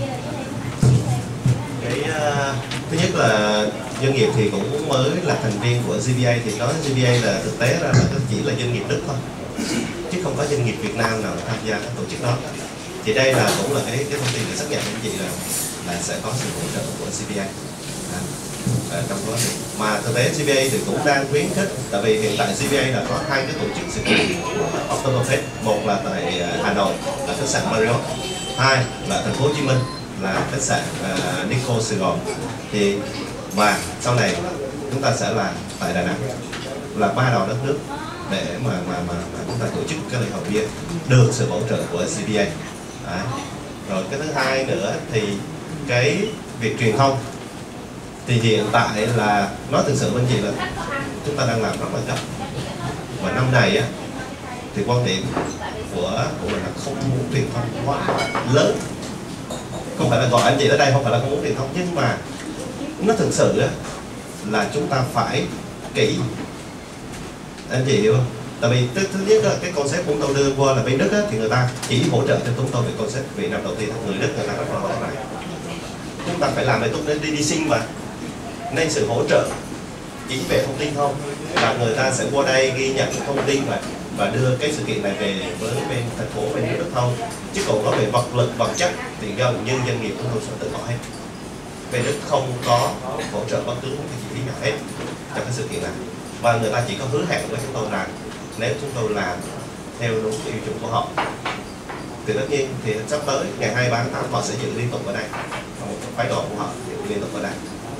Cái uh, thứ nhất là doanh nghiệp thì cũng mới là thành viên của giê bê a, thì nói giê bê a là thực tế ra là chỉ là doanh nghiệp Đức thôi, chứ không có doanh nghiệp Việt Nam nào tham gia các tổ chức đó. Thì đây là cũng là cái cái thông tin để xác nhận với chị là là sẽ có sự hỗ trợ của giê bê a à, à, trong đó. Mà thực tế giê bê a thì cũng đang khuyến khích, tại vì hiện tại giê bê a là có hai cái tổ chức sự kiện Oktoberfest, một là tại Hà Nội là khách sạn Marriott, hai là thành phố Hồ Chí Minh là khách sạn uh, Nico Sài Gòn. Thì và sau này chúng ta sẽ làm tại Đà Nẵng, là ba đầu đất nước để mà mà mà, mà chúng ta tổ chức cái lễ hội bia được sự hỗ trợ của giê bê a. Đấy. Rồi cái thứ hai nữa thì cái việc truyền thông thì hiện tại là nói thực sự với anh chị là chúng ta đang làm rất là gấp, và năm này á thì quan điểm của của mình là không muốn truyền thông quá lớn, không phải là gọi anh chị ở đây không phải là không muốn truyền thông, nhưng mà nó thực sự á là chúng ta phải kỹ, anh chị hiểu không? Tại vì thứ, thứ nhất á, cái concept của tôi đưa qua là bên Đức á, thì người ta chỉ hỗ trợ cho chúng tôi về concept. Vì năm đầu tiên người Đức người ta rất là rõ ràng, chúng ta phải làm để chúng đi đi sinh mà, nên sự hỗ trợ chỉ về thông tin thôi, là người ta sẽ qua đây ghi nhận thông tin và và đưa cái sự kiện này về với bên thành phố, bên Đức thôi. Chứ còn nói về vật lực vật chất thì gần như doanh nghiệp chúng tôi sẽ tự bỏ hết. Bên Đức không có hỗ trợ bất cứ một cái chi phí nào hết cho cái sự kiện này, và người ta chỉ có hứa hẹn với chúng tôi rằng nếu chúng tôi làm theo đúng tiêu chuẩn của họ thì tất nhiên thì sắp tới ngày hai mươi ba tháng tám họ sẽ dự liên tục ở đây, một phái đoàn của họ dự liên tục ở đây.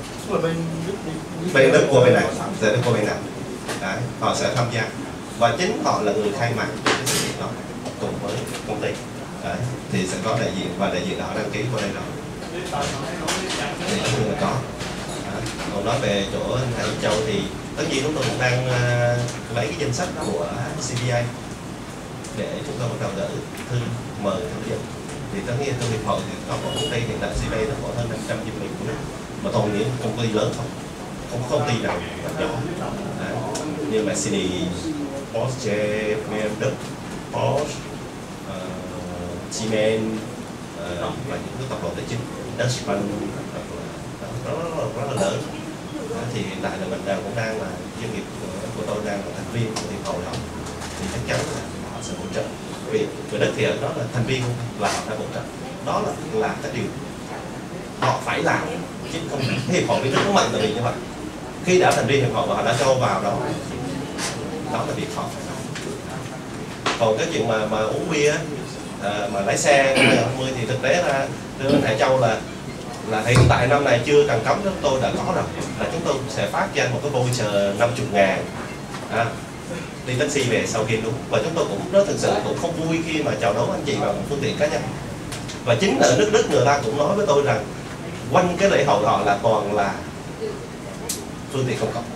Bên Đức của bên này sẽ được qua bên này. Đấy, họ sẽ tham gia và chính họ là người khai mạc cái sự kiện đó cùng với công ty. Đấy, thì sẽ có đại diện và đại diện họ đăng ký qua đây rồi thì tất nhiên là có. Đấy. Còn nói về chỗ Hải Châu thì tất nhiên chúng tôi cũng đang uh, lấy cái danh sách của xê bê a để chúng tôi bắt đầu gửi thư mời tham dự. Thì tất nhiên trong hiệp hội thì có một công ty hiện tại xê bê a nó có hơn năm trăm doanh nghiệp của Đức, mà toàn những công ty lớn không, không có công ty nào nhỏ. À, như Mercedes, Porsche, bê em vê, Porsche, uh, Siemens uh, và những cái tập đoàn tài chính, Deutsche Bank rất, rất, rất là lớn. À, thì hiện tại là mình đang cũng đang là doanh nghiệp của, của tôi đang là thành viên của hiệp hội đó, thì chắc chắn là họ sẽ hỗ trợ. Vì về đất thì đó là thành viên là họ đã hỗ trợ, đó là là cái điều họ phải làm, chứ không hiệp hội rất mạnh là vì như vậy. Khi đã thành viên hiệp hội và họ đã cho vào đó, đó là việc họ phải làm. Còn cái chuyện mà mà uống bia à, mà lái xe hai không hai không thì thực tế là thưa anh Hải Châu là là hiện tại năm này chưa cần cấm, chúng tôi đã có rồi, là chúng tôi sẽ phát cho anh một cái voucher năm mươi ngàn à, đi taxi về sau khi đúng. Và chúng tôi cũng rất thực sự cũng không vui khi mà chào đón anh chị bằng phương tiện cá nhân. Và chính ở nước Đức người ta cũng nói với tôi rằng quanh cái lễ hội họ là toàn là phương tiện công cộng,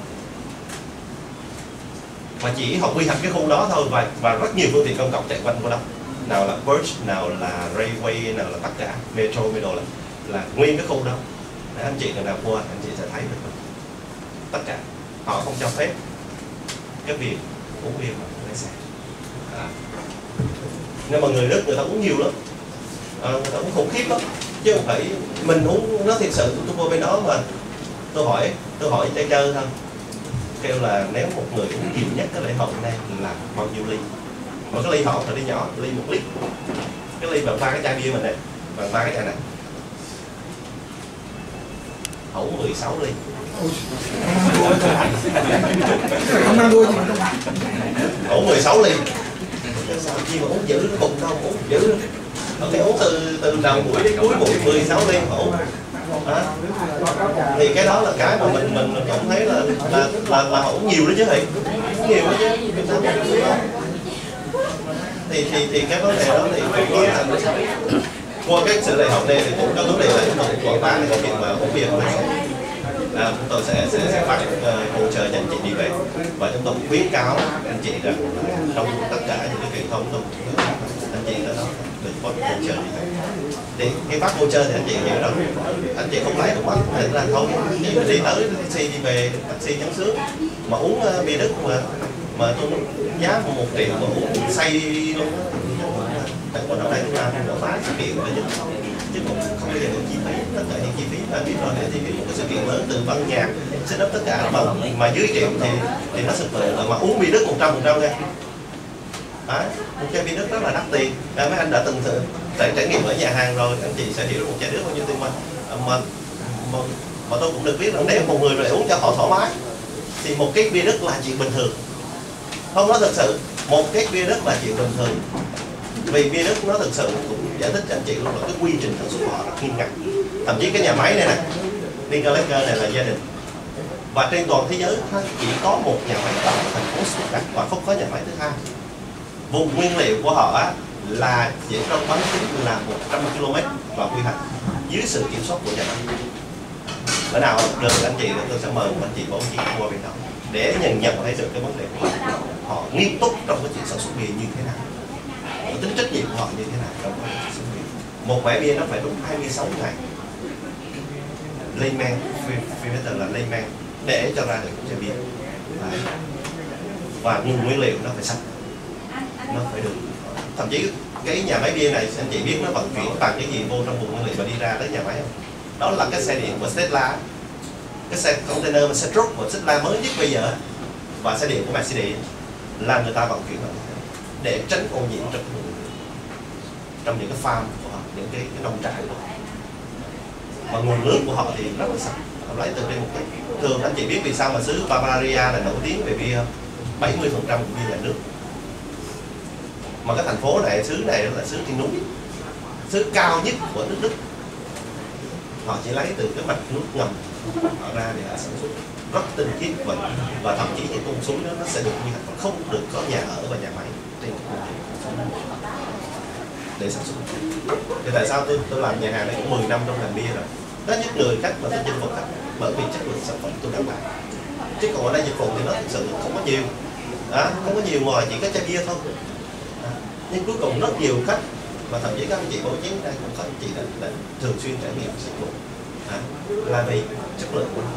và chỉ họ quy hoạch cái khu đó thôi, và và rất nhiều phương tiện công cộng chạy quanh của đó, nào là bus, nào là railway, nào là tất cả metro, metro là là nguyên cái khu đó. Để anh chị nào qua anh chị sẽ thấy được tất cả. Họ không cho phép cái việc uống bia mà lái xe. À. Nhưng mà người Đức người ta uống nhiều lắm, à, người ta uống khủng khiếp lắm, chứ không phải mình uống. Nó thiệt sự tôi vô bên đó mà tôi hỏi tôi hỏi chơi chơi thôi, kêu là nếu một người uống nhiều nhất cái lễ hội này là bao nhiêu ly, mà cái ly họ là ly nhỏ, ly một lít, cái ly bằng ba cái chai bia mình này, bằng ba cái chai này, họ uống mười sáu ly. Uống mười sáu ly, sao chi mà uống dữ, nó bụng đâu uống dữ. Ở cái uống từ từ đầu buổi đến cuối buổi mười sáu ly mà uống. À, thì cái đó là cái mà mình mình cảm thấy là là là, là họ uống nhiều đó chứ, thì uống nhiều đó chứ. Thì thì thì cái vấn đề đó thì cũng nói là qua cái sự lễ hội này thì cũng có vấn đề là chúng tôi cũng quảng bá cái chuyện mà uống bia không lái. À, chúng tôi sẽ sẽ, sẽ phát hỗ trợ cho anh chị đi về, và chúng tôi cũng khuyến cáo anh chị rằng trong tất cả những cái truyền thông tôi anh chị đó được phát hỗ trợ đi về. Thì cái phát hỗ trợ thì anh chị hiểu đâu, anh chị không lấy cũng bắt thì là thôi, chị đi tới taxi đi về, taxi nhắn sướng. Mà uống uh, bia Đức mà mà tôi giá một triệu mà uống say luôn á. Tại còn ở đây chúng ta cũng có sự kiện là chứ cũng không bao giờ có chi phí, tất cả những chi phí ta biết rồi, để chi phí một cái sự kiện lớn từ ban nhạc set up tất cả mà mà dưới triệu thì thì nó thực sự là mà uống bia Đức một trăm phần trăm nha. Đấy, một chai bia Đức rất là đắt tiền. À, mấy anh đã từng thử trải, trải nghiệm ở nhà hàng rồi, anh chị sẽ hiểu một chai Đức bao nhiêu tiền mà mà mà, mà tôi cũng được biết là nếu một người rồi uống cho họ thoải mái thì một cái bia Đức là chuyện bình thường. Không, nó thực sự một cái bia Đức là chuyện bình thường. Vì bia Đức nó thực sự cũng giải thích cho anh chị luôn là cái quy trình sản xuất của họ rất nghiêm ngặt. Thậm chí cái nhà máy này này, Nickel này là gia đình, và trên toàn thế giới chỉ có một nhà máy ở thành phố Stuttgart và không có nhà máy thứ hai. Vùng nguyên liệu của họ là chỉ trong bán kính là một trăm ki lô mét và quy hoạch dưới sự kiểm soát của nhà máy. Bữa nào được anh chị tôi sẽ mời anh chị báo chí qua bên đó để nhận nhận thấy được cái vấn đề của họ. Họ nghiêm túc trong cái chuyện sản xuất bia như thế nào, tính trách nhiệm của họ như thế nào trong cái sản xuất bia. Một bãi bia nó phải đúng hai mươi sáu ngày layman, fermenter là layman để cho ra được một chai bia. Và nguồn nguyên liệu nó phải sạch, nó phải được. Thậm chí cái nhà máy bia này anh chị biết nó vận chuyển bằng cái gì vô trong vùng nguyên liệu và đi ra tới nhà máy không? Đó là cái xe điện của Tesla, cái xe container mà xe truck của Tesla mới nhất bây giờ, và xe điện của Mercedes là người ta vận chuyển bằng để tránh ô nhiễm trong trong những cái farm của họ, những cái, cái nông trại của họ. Và nguồn nước của họ thì rất là sạch, họ lấy từ đây một cái. Thường anh chị biết vì sao mà xứ Bavaria là nổi tiếng về bia, bảy mươi phần trăm của bia là nước. Mà cái thành phố này, xứ này là xứ trên núi, xứ cao nhất của nước Đức. Họ chỉ lấy từ cái mạch nước ngầm họ ra để họ sản xuất rất tinh khiết, và, và thậm chí những con suối đó nó sẽ được quy hoạch, không được có nhà ở và nhà máy trên một con để sản xuất. Thì tại sao tôi tôi làm nhà hàng này cũng mười năm trong làm bia rồi, có nhất người khách mà tôi chinh phục khách bởi vì chất lượng sản phẩm tôi đảm bảo. Chứ còn ở đây dịch vụ thì nó thực sự không có nhiều, à, không có nhiều ngoài chỉ có chai bia thôi. À, nhưng cuối cùng rất nhiều khách, và thậm chí các anh chị báo chí đây cũng có anh chị đã, đã thường xuyên trải nghiệm dịch vụ, à, là vì chất lượng của nó.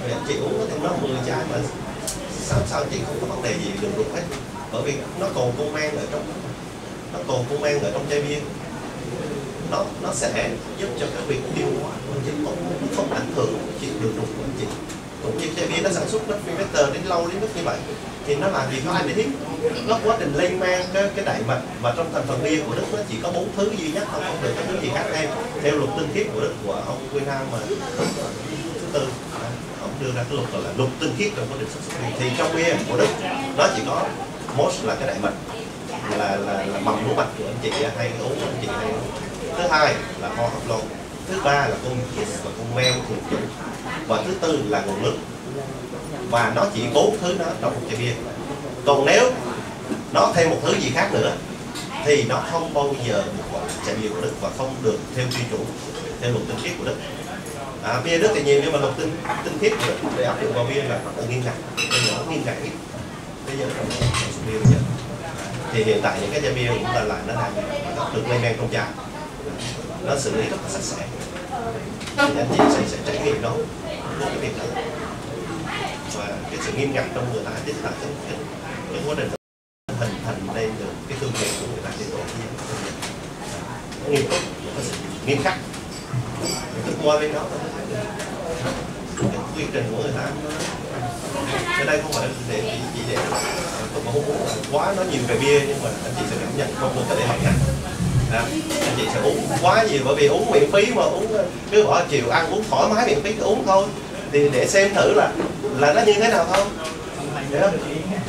Thì anh chị uống thêm đó mười chai mà sao sao anh chị không có vấn đề gì được được hết, bởi vì nó còn con men ở trong nó còn con men ở trong chai bia, nó nó sẽ giúp cho cái việc tiêu hóa của anh chị không, không ảnh hưởng chuyện đường ruột của anh chị. Cũng như chai bia nó sản xuất nó filter đến lâu đến mức như vậy thì nó làm gì có ai để biết, nó quá trình lây mang cái cái đại mật, và trong thành phần bia của Đức nó chỉ có bốn thứ duy nhất, không được có thứ gì khác thêm theo luật tinh khiết của Đức của ông Wilhelm mà thứ tư ông đưa ra cái luật gọi là luật tinh khiết trong quá trình sản xuất bia. Thì trong bia của Đức nó chỉ có most là cái đại mật, là là, là mầm lúa mạch của anh chị hay uống, anh chị hay uống. Thứ hai là ho hấp lon, thứ ba là con yeast và con meo thường chủ, và thứ tư là nguồn nước. Và nó chỉ bốn thứ đó trong một chai bia. Còn nếu nó thêm một thứ gì khác nữa thì nó không bao giờ được gọi là chai bia của Đức và không được theo quy chuẩn theo luật tinh khiết của Đức. À, bia Đức thì nhiều nhưng mà luật tinh tinh khiết của Đức để áp dụng vào bia là rất là nghiêm ngặt, bây giờ nó nghiêm ngặt nhất bây giờ trong sản xuất bia bây giờ. Thì hiện tại những cái chai bia cũng là là nó đang được lên men trong chai, nó xử lý rất là sạch sẽ. Thì anh chị sẽ, sẽ trải nghiệm nó với cái việc đó. Và cái sự nghiêm ngặt trong người ta chính là cái, cái, cái quá trình hình thành nên được cái thương hiệu của người ta trên toàn thế giới. Nghiêm túc, có sự nghiêm khắc. Cứ qua bên đó cái quy trình của người ta. Ở đây không phải để chỉ, chỉ để tôi không muốn quá nói nhiều về bia, nhưng mà anh chị sẽ cảm nhận không được cái để học nhanh. À, anh chị sẽ uống quá nhiều, bởi vì uống miễn phí mà uống cứ bỏ chiều ăn uống thoải mái miễn phí cứ uống thôi, thì để xem thử là là nó như thế nào thôi. Được không?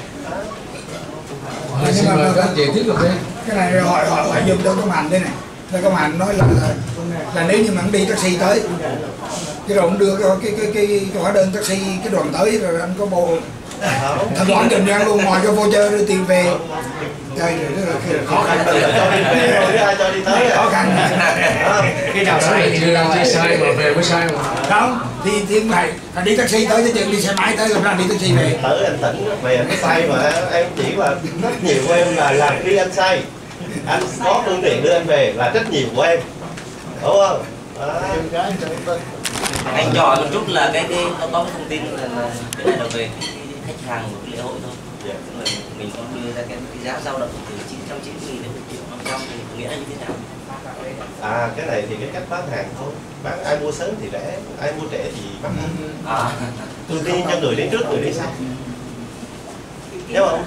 À, xin mời các chị tiếp tục đi. Cái này hỏi hỏi hỏi dùng cho các bạn đây này. Rồi các bạn nói là, là là nếu như mà anh đi taxi tới, cái rồi ông đưa cái cái cái cái, cái hóa đơn taxi cái đoàn tới rồi anh có bộ thanh toán giùm cho luôn, ngoài cho voucher đưa tiền về. Đây rất là khó khăn. Cho đi tới khó khăn. Khi nào sai chưa chưa sai mà về mới sai mà. Không, thì thì phải phải đi taxi tới chứ chừng đi xe máy tới làm sao đi taxi về. Thử anh tỉnh về anh say mà em chỉ là trách nhiệm của em là làm khi anh say, anh có phương tiện đưa anh về là trách nhiệm của em, đúng không? À. Anh cho hỏi một chút là cái cái có có cái thông tin là, là cái này là về cái, cái khách hàng của cái lễ hội thôi. Yeah. Mình, mình có đưa ra cái, cái giá dao động từ chín trăm chín mươi nghìn đến một triệu năm trăm thì nghĩa là như thế nào? À, cái này thì cái cách bán hàng thôi, bán ai mua sớm thì rẻ, ai mua trễ thì mắc. À. Tôi đi cho người đến trước, người đi sau, hiểu không?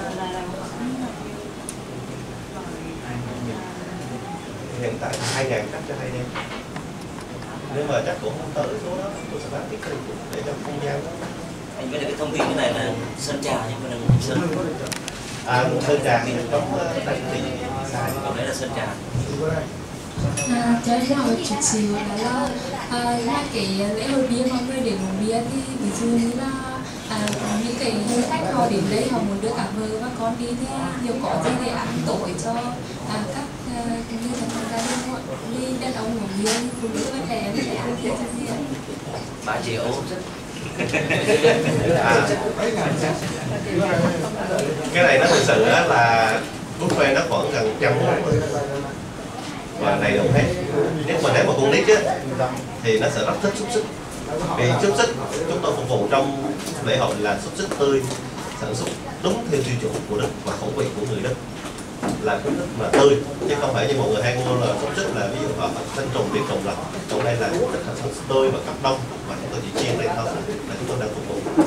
Hiện tại hai ngàn khách cho hai đêm, nhưng mà chắc cũng không tới số đó, tôi sẽ bán tiếp tục để cho không gian đó. Anh biết được cái thông tin cái này là Sơn Trà nhưng mà là Ngũ Sơn. À, Sơn Trà thì trong đây thì sai, còn đấy là Sơn Trà. À, cho em hỏi một chút xíu đó là à, là cái lễ hội bia mọi người đến uống bia thì ví dụ như là à, những cái du khách họ đến đây họ muốn đưa cả vợ và con đi thì nhiều có gì để ăn tối cho à, các à, như thành phần gia đình họ đi đàn ông uống bia, phụ nữ và trẻ em sẽ ăn bia gì ạ? Bà chị ốm rất à, cái này nó thực sự là buffet nó khoảng gần trăm món và đầy đủ hết. Nếu mà nếu mà con nít á thì nó sẽ rất thích xúc xích, vì xúc xích chúng tôi phục vụ trong lễ hội là xúc xích tươi, sản xuất đúng theo tiêu chuẩn của Đức và khẩu vị của người Đức, là xúc xích mà tươi, chứ không phải như mọi người hay mua là xúc xích là ví dụ ở tinh trùng tiệt trùng là trong đây là xúc xích là sản xuất tươi và cấp đông, và chúng tôi chỉ chiên lên thôi, là chúng tôi đang phục vụ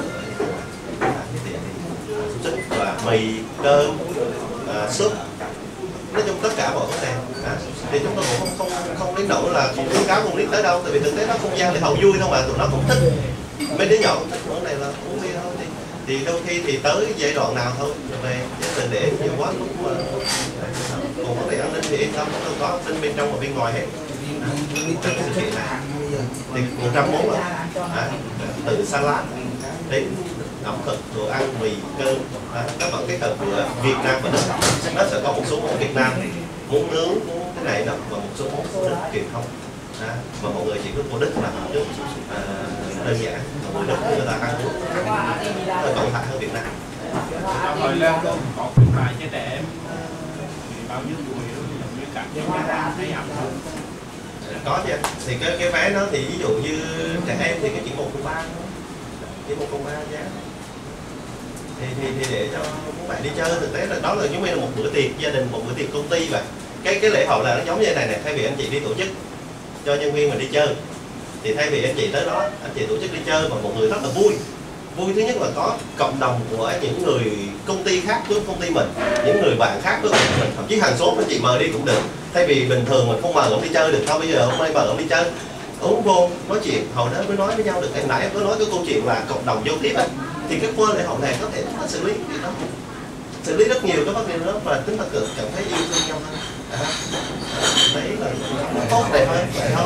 xúc xích và mì cơm à, súp, nói chung tất cả mọi vấn đề à, thì chúng tôi cũng không không không đến nỗi là không khuyến cáo con nít tới đâu, tại vì thực tế nó không gian để hậu vui thôi mà tụi nó cũng thích, mấy đứa nhỏ cũng thích món này là uống bia thôi, thì, thì đôi khi thì tới giai đoạn nào thôi về chứ đừng để nhiều quá lúc mà còn vấn đề an ninh thì yên tâm, tôi có an ninh bên trong và bên ngoài hết. À, trong sự kiện này thì một trăm món rồi à, từ salad đến ẩm thực, đồ ăn, mì, cơm, à, các bạn kết hợp của Việt Nam và Đức. Nó sẽ có một số món Việt Nam, muốn nướng, muốn cái này đó, và một số món của Đức truyền thống. À, và mọi người chỉ biết của Đức là nước à, đơn giản, mà người Đức người ta ăn uống hơi cẩn thận hơn Việt Nam. Hỏi lên có khuyến mại cho trẻ em bao nhiêu tuổi như cả hay ẩm thực? Có chứ, thì cái cái vé nó thì ví dụ như trẻ em thì cái chỉ một phần ba thôi. thì một phần ba giá. Thì, thì, thì để cho các bạn đi chơi, thực tế là đó là giống như là một bữa tiệc gia đình, một bữa tiệc công ty vậy. Cái cái lễ hội là nó giống như thế này này, thay vì anh chị đi tổ chức cho nhân viên mình đi chơi, thì thay vì anh chị tới đó, anh chị tổ chức đi chơi mà mọi người rất là vui. Vui thứ nhất là có cộng đồng của những người công ty khác với công ty mình, những người bạn khác với mình, thậm chí hàng xóm anh chị mời đi cũng được. Thay vì bình thường mình không mời ông đi chơi được, thôi bây giờ hôm nay mời ông đi chơi, uống vô nói chuyện, hồi đó mới nói với nhau được. Em nãy em có nói cái câu chuyện là cộng đồng giao tiếp ấy. Thì cái qua lễ hội này có thể chúng ta xử lý cái đó, xử lý rất nhiều cái vấn đề đó và chúng ta tự cảm thấy yêu thương nhau hơn. À, đấy là tốt đẹp hơn, phải không?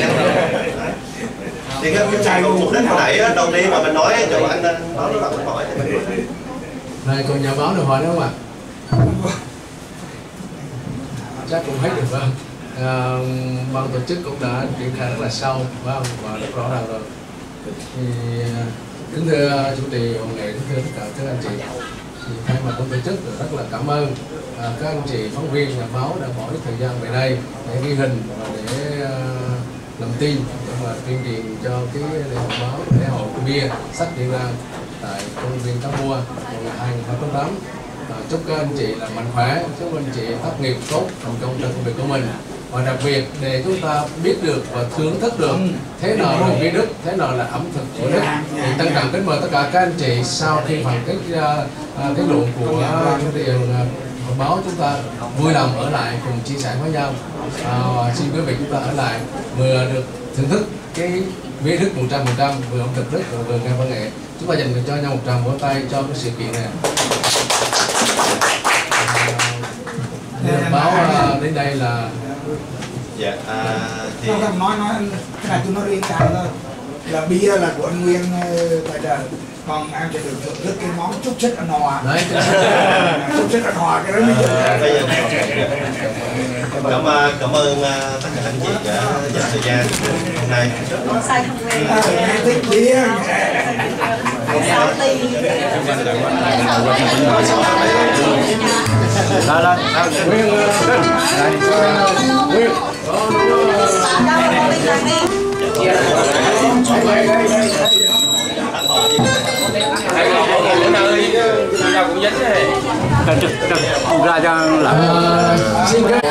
Thì cái cái mục đích hồi nãy đầu tiên mà mình nói chỗ anh nói nó là mình hỏi thì mình nói. Này còn nhà báo được hỏi nữa không ạ? Chắc cũng hết được phải không? À, ban tổ chức cũng đã triển khai rất là sâu phải không? Và rất rõ ràng rồi. Thì kính thưa chủ trì hội nghị, kính thưa tất cả các anh chị, thì thay mặt ban tổ chức rất là cảm ơn à, các anh chị phóng viên nhà báo đã bỏ thời gian về đây để ghi hình và để uh, làm tin và tuyên truyền cho cái lễ hội báo, lễ hội bia sách diễn ra tại công viên Cá Mua vào ngày hai tháng tám. À, chúc các anh chị là mạnh khỏe, chúc anh chị tác nghiệp tốt, thành công trong công việc của mình, và đặc biệt để chúng ta biết được và thưởng thức được thế nào là bia Đức, thế nào là ẩm thực của Đức. Thì trân trọng kính mời tất cả các anh chị sau khi hoàn kết uh, cái luận của uh, điều uh, báo, chúng ta vui lòng ở lại cùng chia sẻ với nhau. Uh, xin quý vị chúng ta ở lại vừa được thưởng thức cái bia Đức một trăm phần trăm, vừa ẩm thực Đức và vừa nghe văn nghệ. Chúng ta dành cho nhau một tràng vỗ tay cho cái sự kiện này. Uh, báo uh, đến đây là dạ à, thì nói nói nói cái này tôi nói riêng cái thôi, là bia là của anh Nguyên tài trợ, còn em sẽ được thưởng thức cái món chúc chết anh Hòa. Đấy, chúc chết anh Hòa cái đó mới được. bây giờ cảm cảm ơn tất cả anh chị đã dành thời gian hôm nay. Sai không nghe. À, thích bia. Đó đó. Nguyên Nguyên ra cho lại. Xin cái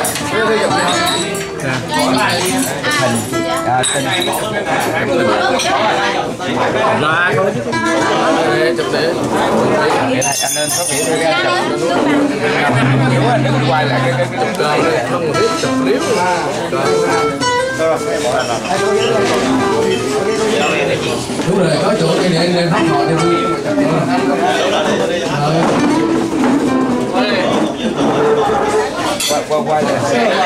Ra có chứ. chụp để Anh nên có nghĩa ra chụp. Nếu anh đừng quay lại cái cái cái không biết chụp liếu đúng rồi, có chỗ này để nên hát họ đi vui. qua qua qua đây.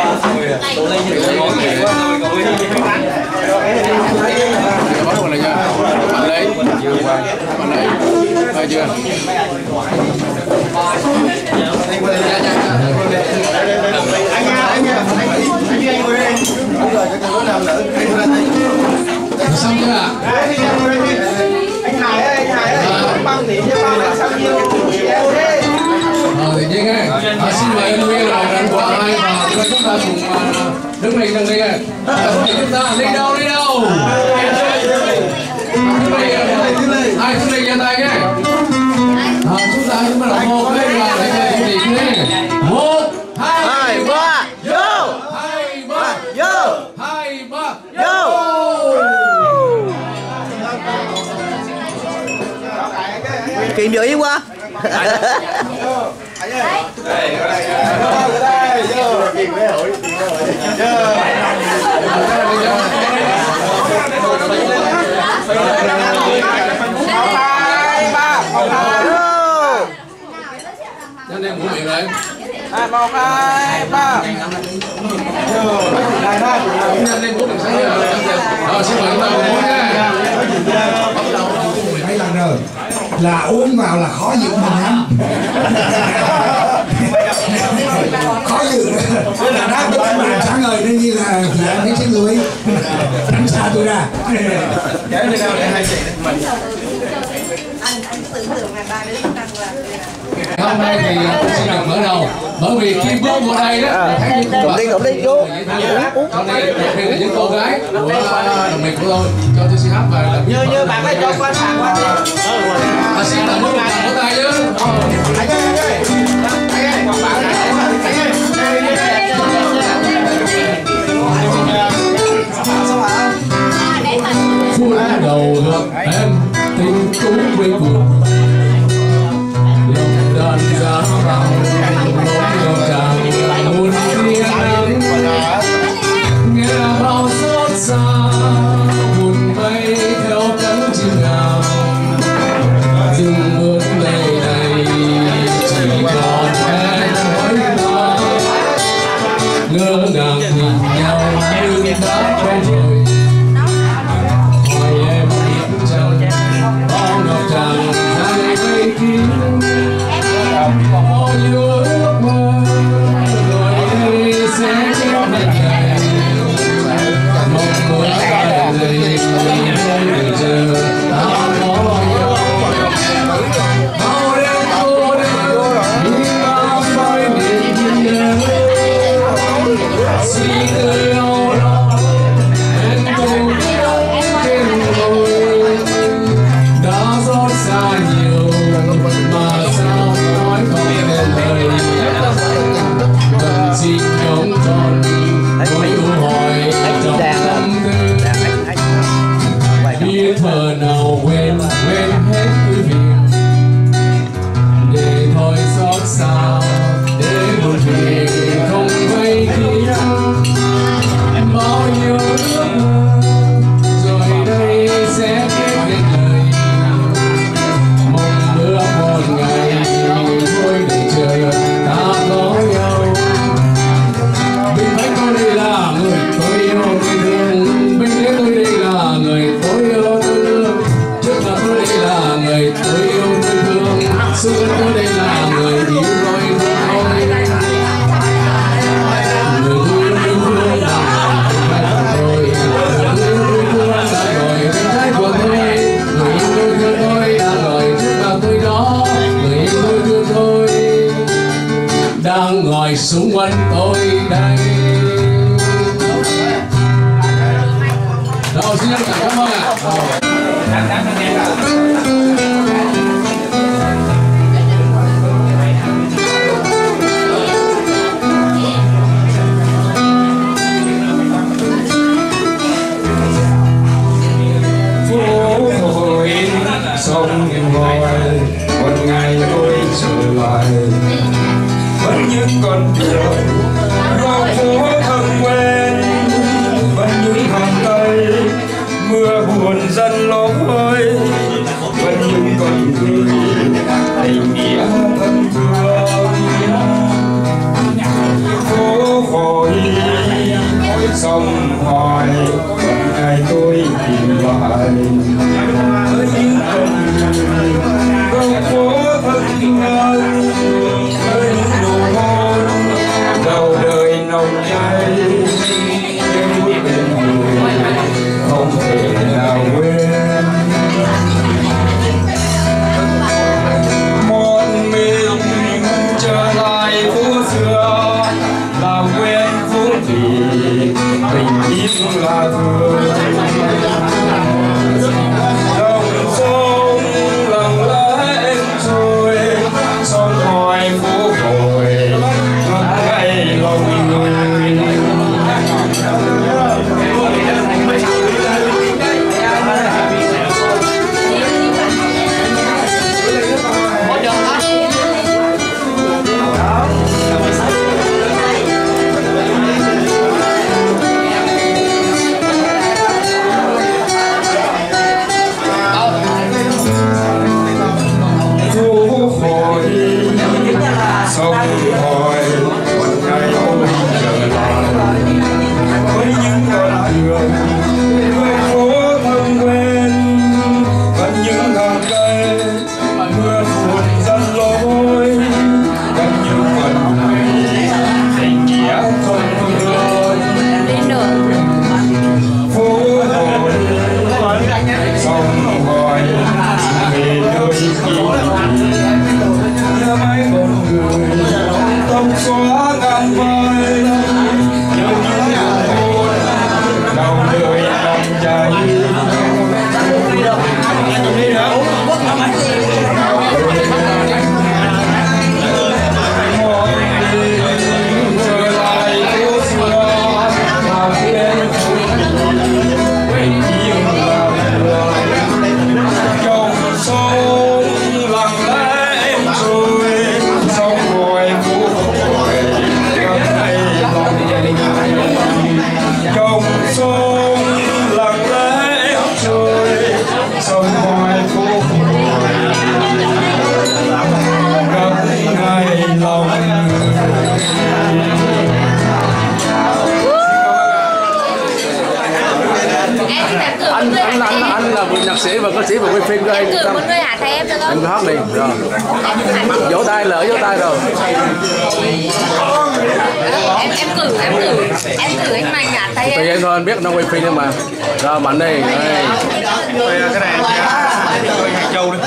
Bắt đầu là nha. Bạn lấy, bạn lấy, phải chưa? Xong chưa ạ? Anh Hải ơi, anh Hải ơi, băng thì cho băng là sao nhiều thế? Ờ thì nhiên nghe. À, xin mời anh Nguyên là đàn quả hai và chúng ta cùng đứng lên đằng đây nghe. Chúng ta đi đâu đi đâu? Hai chúng mình ra tay nghe. À, chúng ta chúng ta là một cái và để cho chương trình nghe. Một, hai, ba, vô. Hai, ba, vô. Hai, ba, vô. Chuyện dữ ý quá. Cho nên mũi miệng lại. À, một, hai, ba. Cho nên mũi miệng sáng rồi, xin mời chúng ta cùng uống nha. Bắt đầu mười mấy lần rồi là uống vào là khó giữ mình lắm. Khó giữ là đã tôi bạn sáng ngời nên như là thì em thấy xin lỗi tránh xa tôi ra. Để đây đâu để hai chị mình anh anh tưởng tượng là ba đứa đang là Hôm nay thì tôi xin được mở đầu bởi vì khi bước vào đây đó thấy những đi cũng đi vô cho nên đặc biệt là những cô gái của đồng nghiệp của tôi cho tôi xin hát bài là như như bạn ấy cho quan sát qua à, xin tặng một tràng vỗ tay chứ. anh ơi anh ơi anh ơi quảng bá phút đầu gặp em tình cũ quê cuồng lòng đàn giá vào lòng càng muôn tia nắng nghe bao xót xa buồn bay theo cánh chim nào dừng bước nơi này chỉ còn em mỗi ta ngỡ ngàng nhìn nhau như đã quen rồi. Chẳng hay cây kín bao nhiêu ước mơ rồi đây sẽ kết nên ngày mong muốn tại đây người chờ ta có nhau bao đêm cô đơn đi bao phai niềm nhớ xin người yêu đó em cùng trên đôi đã rót ra nhiều mà sao nói không nên lời cần xin nhóm tròn mỗi câu hỏi trong tâm tư biết thờ nào quên quên hết quý vị để thôi xót xa để buồn phiền không vây kín bao nhiêu ước mơ rồi đây sẽ kết nên lời mong ước một ngày thôi để chờ ta có nhau. Bình thấy tôi đây là người tôi yêu tôi thương, bình thấy tôi đây là người tôi yêu tôi thương, trước mặt tôi đây là người tôi yêu tôi thương, xung quanh tôi đây là người yêu rồi thôi. Người tôi yêu thương là tôi, người yêu tôi thương là rồi bên trái của tôi, người yêu tôi thương tôi đang ngồi trước mặt tôi đó, người yêu tôi thương tôi đang ngồi xung quanh tôi đây. Rồi xin cảm ơn ạ. Phố hội sông ngòi một ngày tôi trở lại vẫn những con đường góc phố thân quen, vẫn những hàng cây mưa buồn dần ló hơi, vẫn những con người tình nghĩa thân thương. Phố hội sông hỏi một ngày tôi tìm lại với những con người góc phố thân thương, với những nụ hôn đầu đời nồng cháy, những phút bên người không thể nào quên. Một mình trở lại phố xưa làm quen phố thì tình yêu là thương. Dòng sông lặng lẽ êm trôi sông hỏi phố hội ngất ngây lòng người. sĩ vừa quay phim cho em. Em cử một người hát thay em được không? Em hát đi, rồi. Vỗ tay, lỡ vỗ tay rồi. Em em cử, em cử, em cử anh Mạnh hát thay em. Tùy em thôi, anh biết đang quay phim nhưng mà. Rồi Mạnh đi. Đây. Cái này Hàng Châu đi.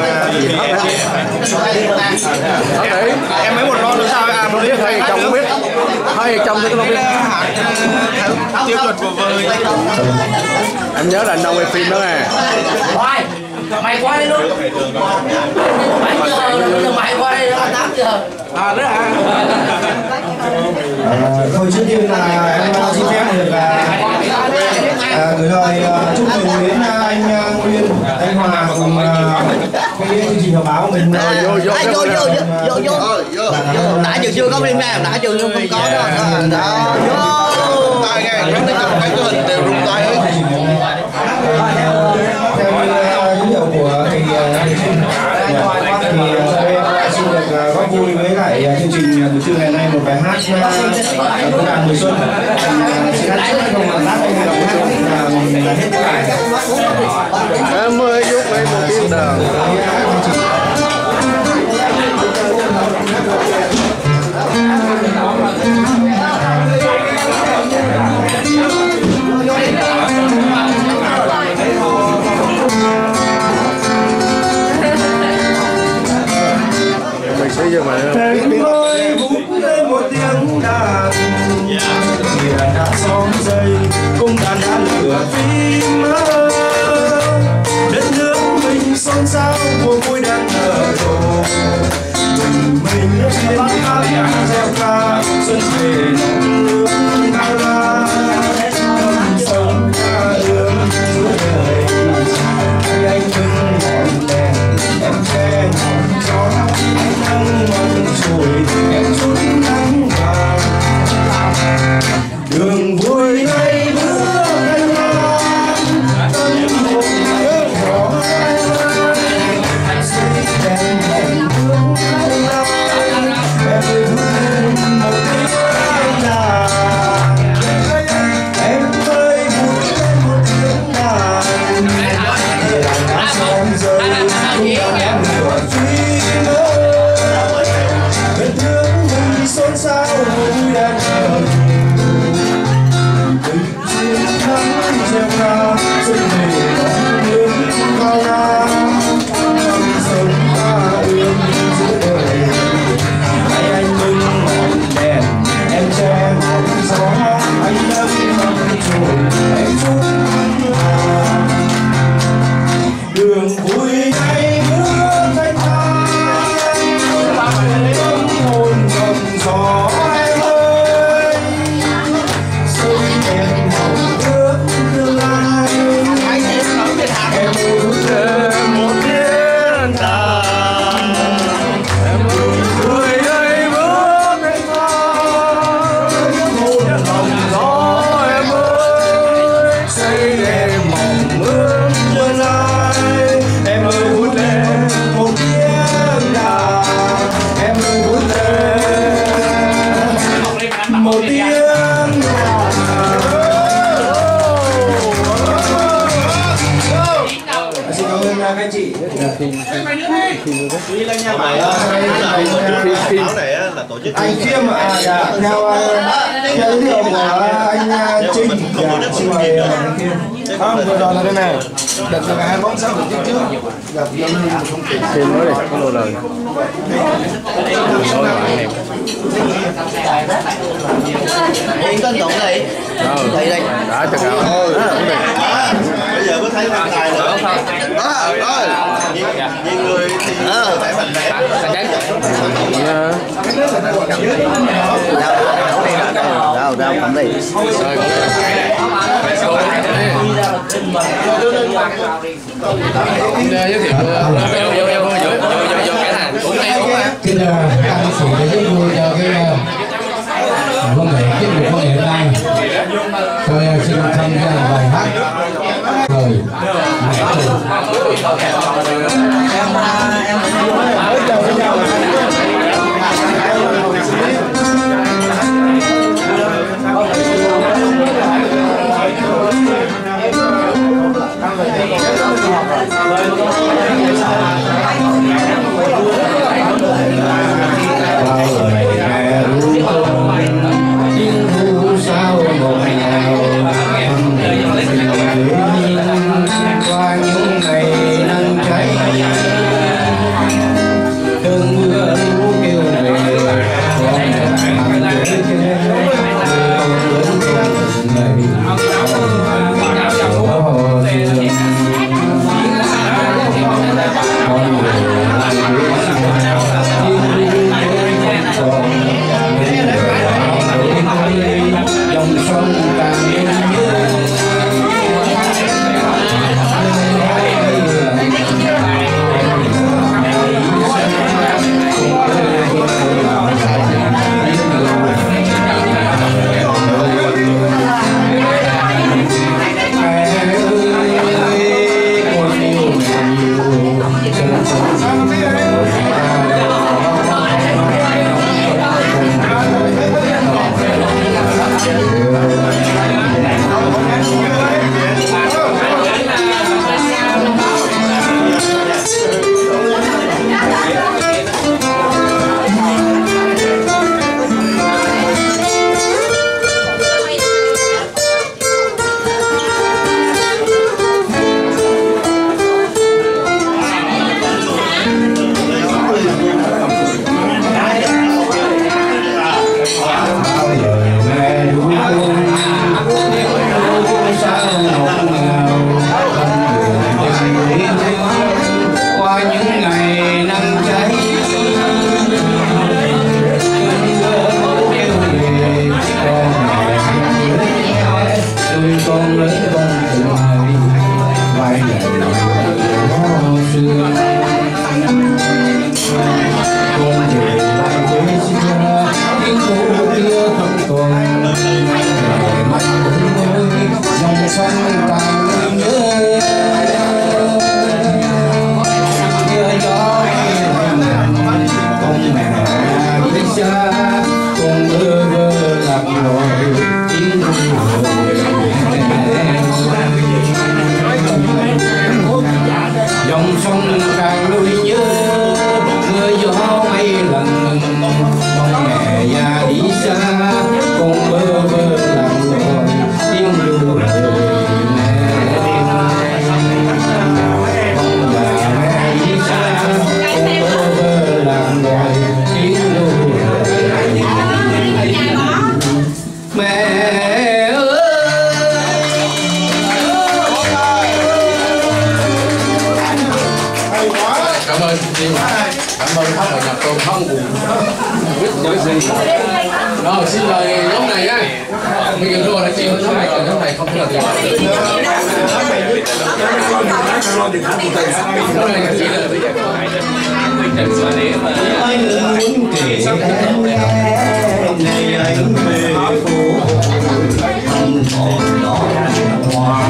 Em mấy một lon nữa sao à? Không biết hay chồng không biết. Hay chồng thì không biết. Tiêu chuẩn của vợ. Em nhớ là anh đang quay phim đó nè. Quay, mày quay luôn. Bảy giờ, bây giờ mày quay nó tám giờ. À đấy hả? Thôi trước tiên là em xin phép được à, gửi lời uh, chúc mừng đến uh, anh uh, Nguyên, anh Hòa cùng uh, cái chương trình họp báo của mình. Vô vô vô vô vô vô. Nãy giờ chưa có phim nào, nãy giờ không có đó. Đó. Vô. Tay nghe, cái cái hình đều rung tay ấy. Theo như giới thiệu của thầy thì xin được góp vui với lại chương trình buổi trưa ngày nay một bài hát của đàn mùa xuân. Xin hát trước không mà hát anh đồng hát là hết bài. Em ơi giúp lấy một tiếng đàn. Mình sẽ giờ mà em ơi vút lên một tiếng đàn thì đàn đã xóm dây cùng đàn đã lửa phim mơ đất nước mình xôn xao mùa vui đang nở rộ mình mình trên hát gieo ca xuân về nồng nước cao la sông ca ương giữa đời anh đứng ngọn đèn em che ngọn gió anh nắng mong rồi em chút nắng vàng đường vui nay bước anh lang tâm hồn nhớ gió xây đèn đèn hương anh lang em ơi vút một tiếng đàn em ơi vút lên một tiếng đàn đàn đã xóm rơi cũng đã lửa phim mơ đất nước mình xôn xao vui đang chờ mình chiến thắng gieo ca xuân về nồng nước cao la sông ta ương giữa đời hai anh mừng ngọn đèn em che ngọn gió anh đắm mong rồi em chút hàng đường vui nay bước thanh thang tâm hồn rộng gió em ơi xây đèn hồng ước tương lai em ơi một tiếng đàn em ơi vui đây bước thanh thang tâm hồn rộng gió em ơi xây đèn mộng ước tương lai em ơi vút lên một tiếng đàn em ơi vút lên một tiếng đàn. Xin cảm ơn các anh chị. Áo này á là tổ chức Anh Khiêm ạ, dạ, theo theo giới thiệu của anh Trinh, dạ, xin mời anh Khiêm. À, vừa rồi là đây này, đợt là ngày hai mươi mốt sáu được trước, gặp năm mươi không kịp. phim mới đi, có lô lời. Hiện tên tụng này. Đây đây. Đã cho cậu. bây giờ mới thấy mặt tài nữa không? Đó, rồi. Nhiều người thì phải mạnh mẽ. Đâu đâu cầm đi. Giới thiệu vô vô vô vô vô vô cái này cũng hay cũng á. Xin anh sự để giúp vui cho cái văn nghệ cái mục văn nghệ hôm nay. Tôi xin tham gia bài hát rồi Em còn không biết nói gì. Rồi xin lời nhóm này á. Bây giờ rồi là chị nhóm này, còn nhóm này không thể là gì. Nhóm này chỉ là bây giờ anh muốn kể em nghe ngày anh về phố anh còn đó hoa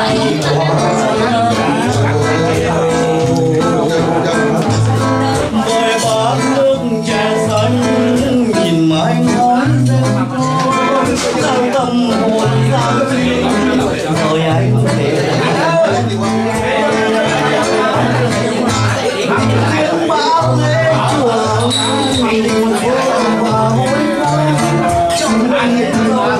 tôi bát nước trà xanh nhìn mãi ngói sao tâm hồn sao rồi anh về bao lễ chùa mình vào trong anh lo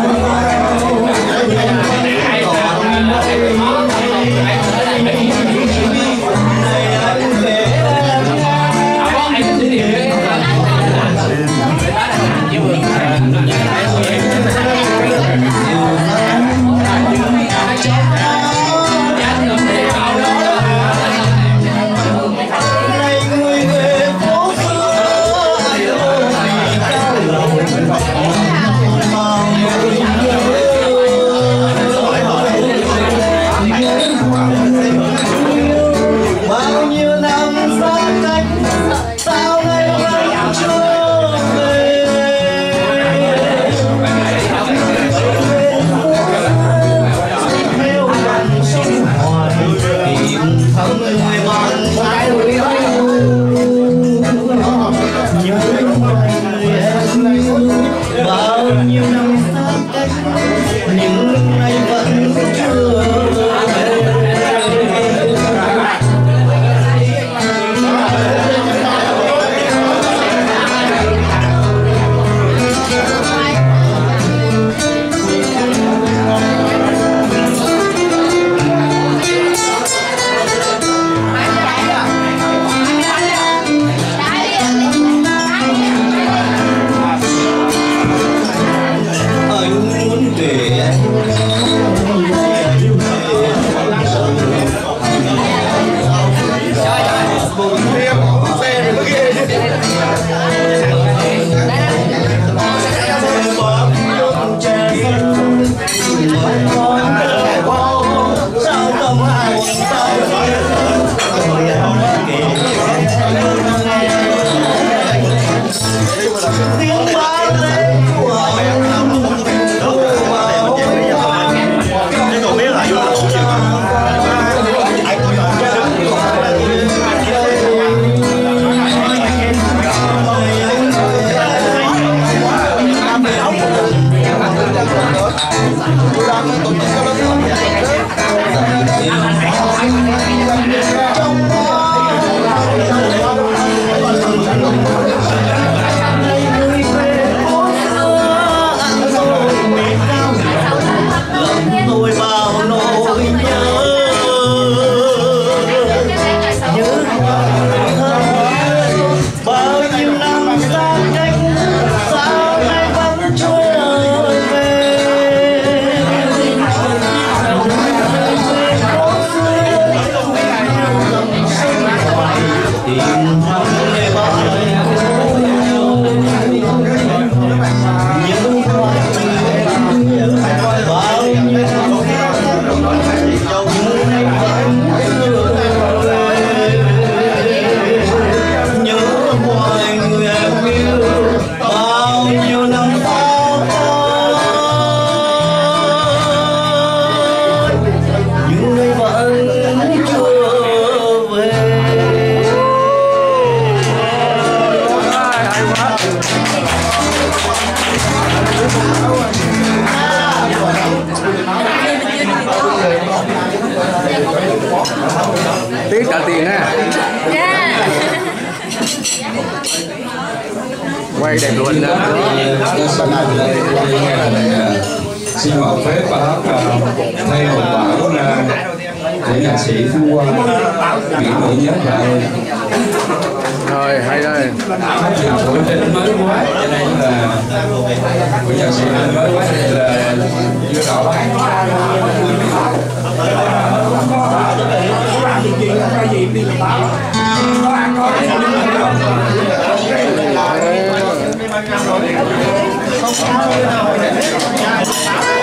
Tiếc trả tiền ha. Quay đẹp luôn đó. Xin hỏi phép và hát thay một bản của nhạc sĩ Phú Quang Biển nổi nhất là rồi hay đây. Nhạc của tên mới quá cho nên là của nhạc sĩ mới quá nên là chưa rõ. Cái gì đi báo. Không có nào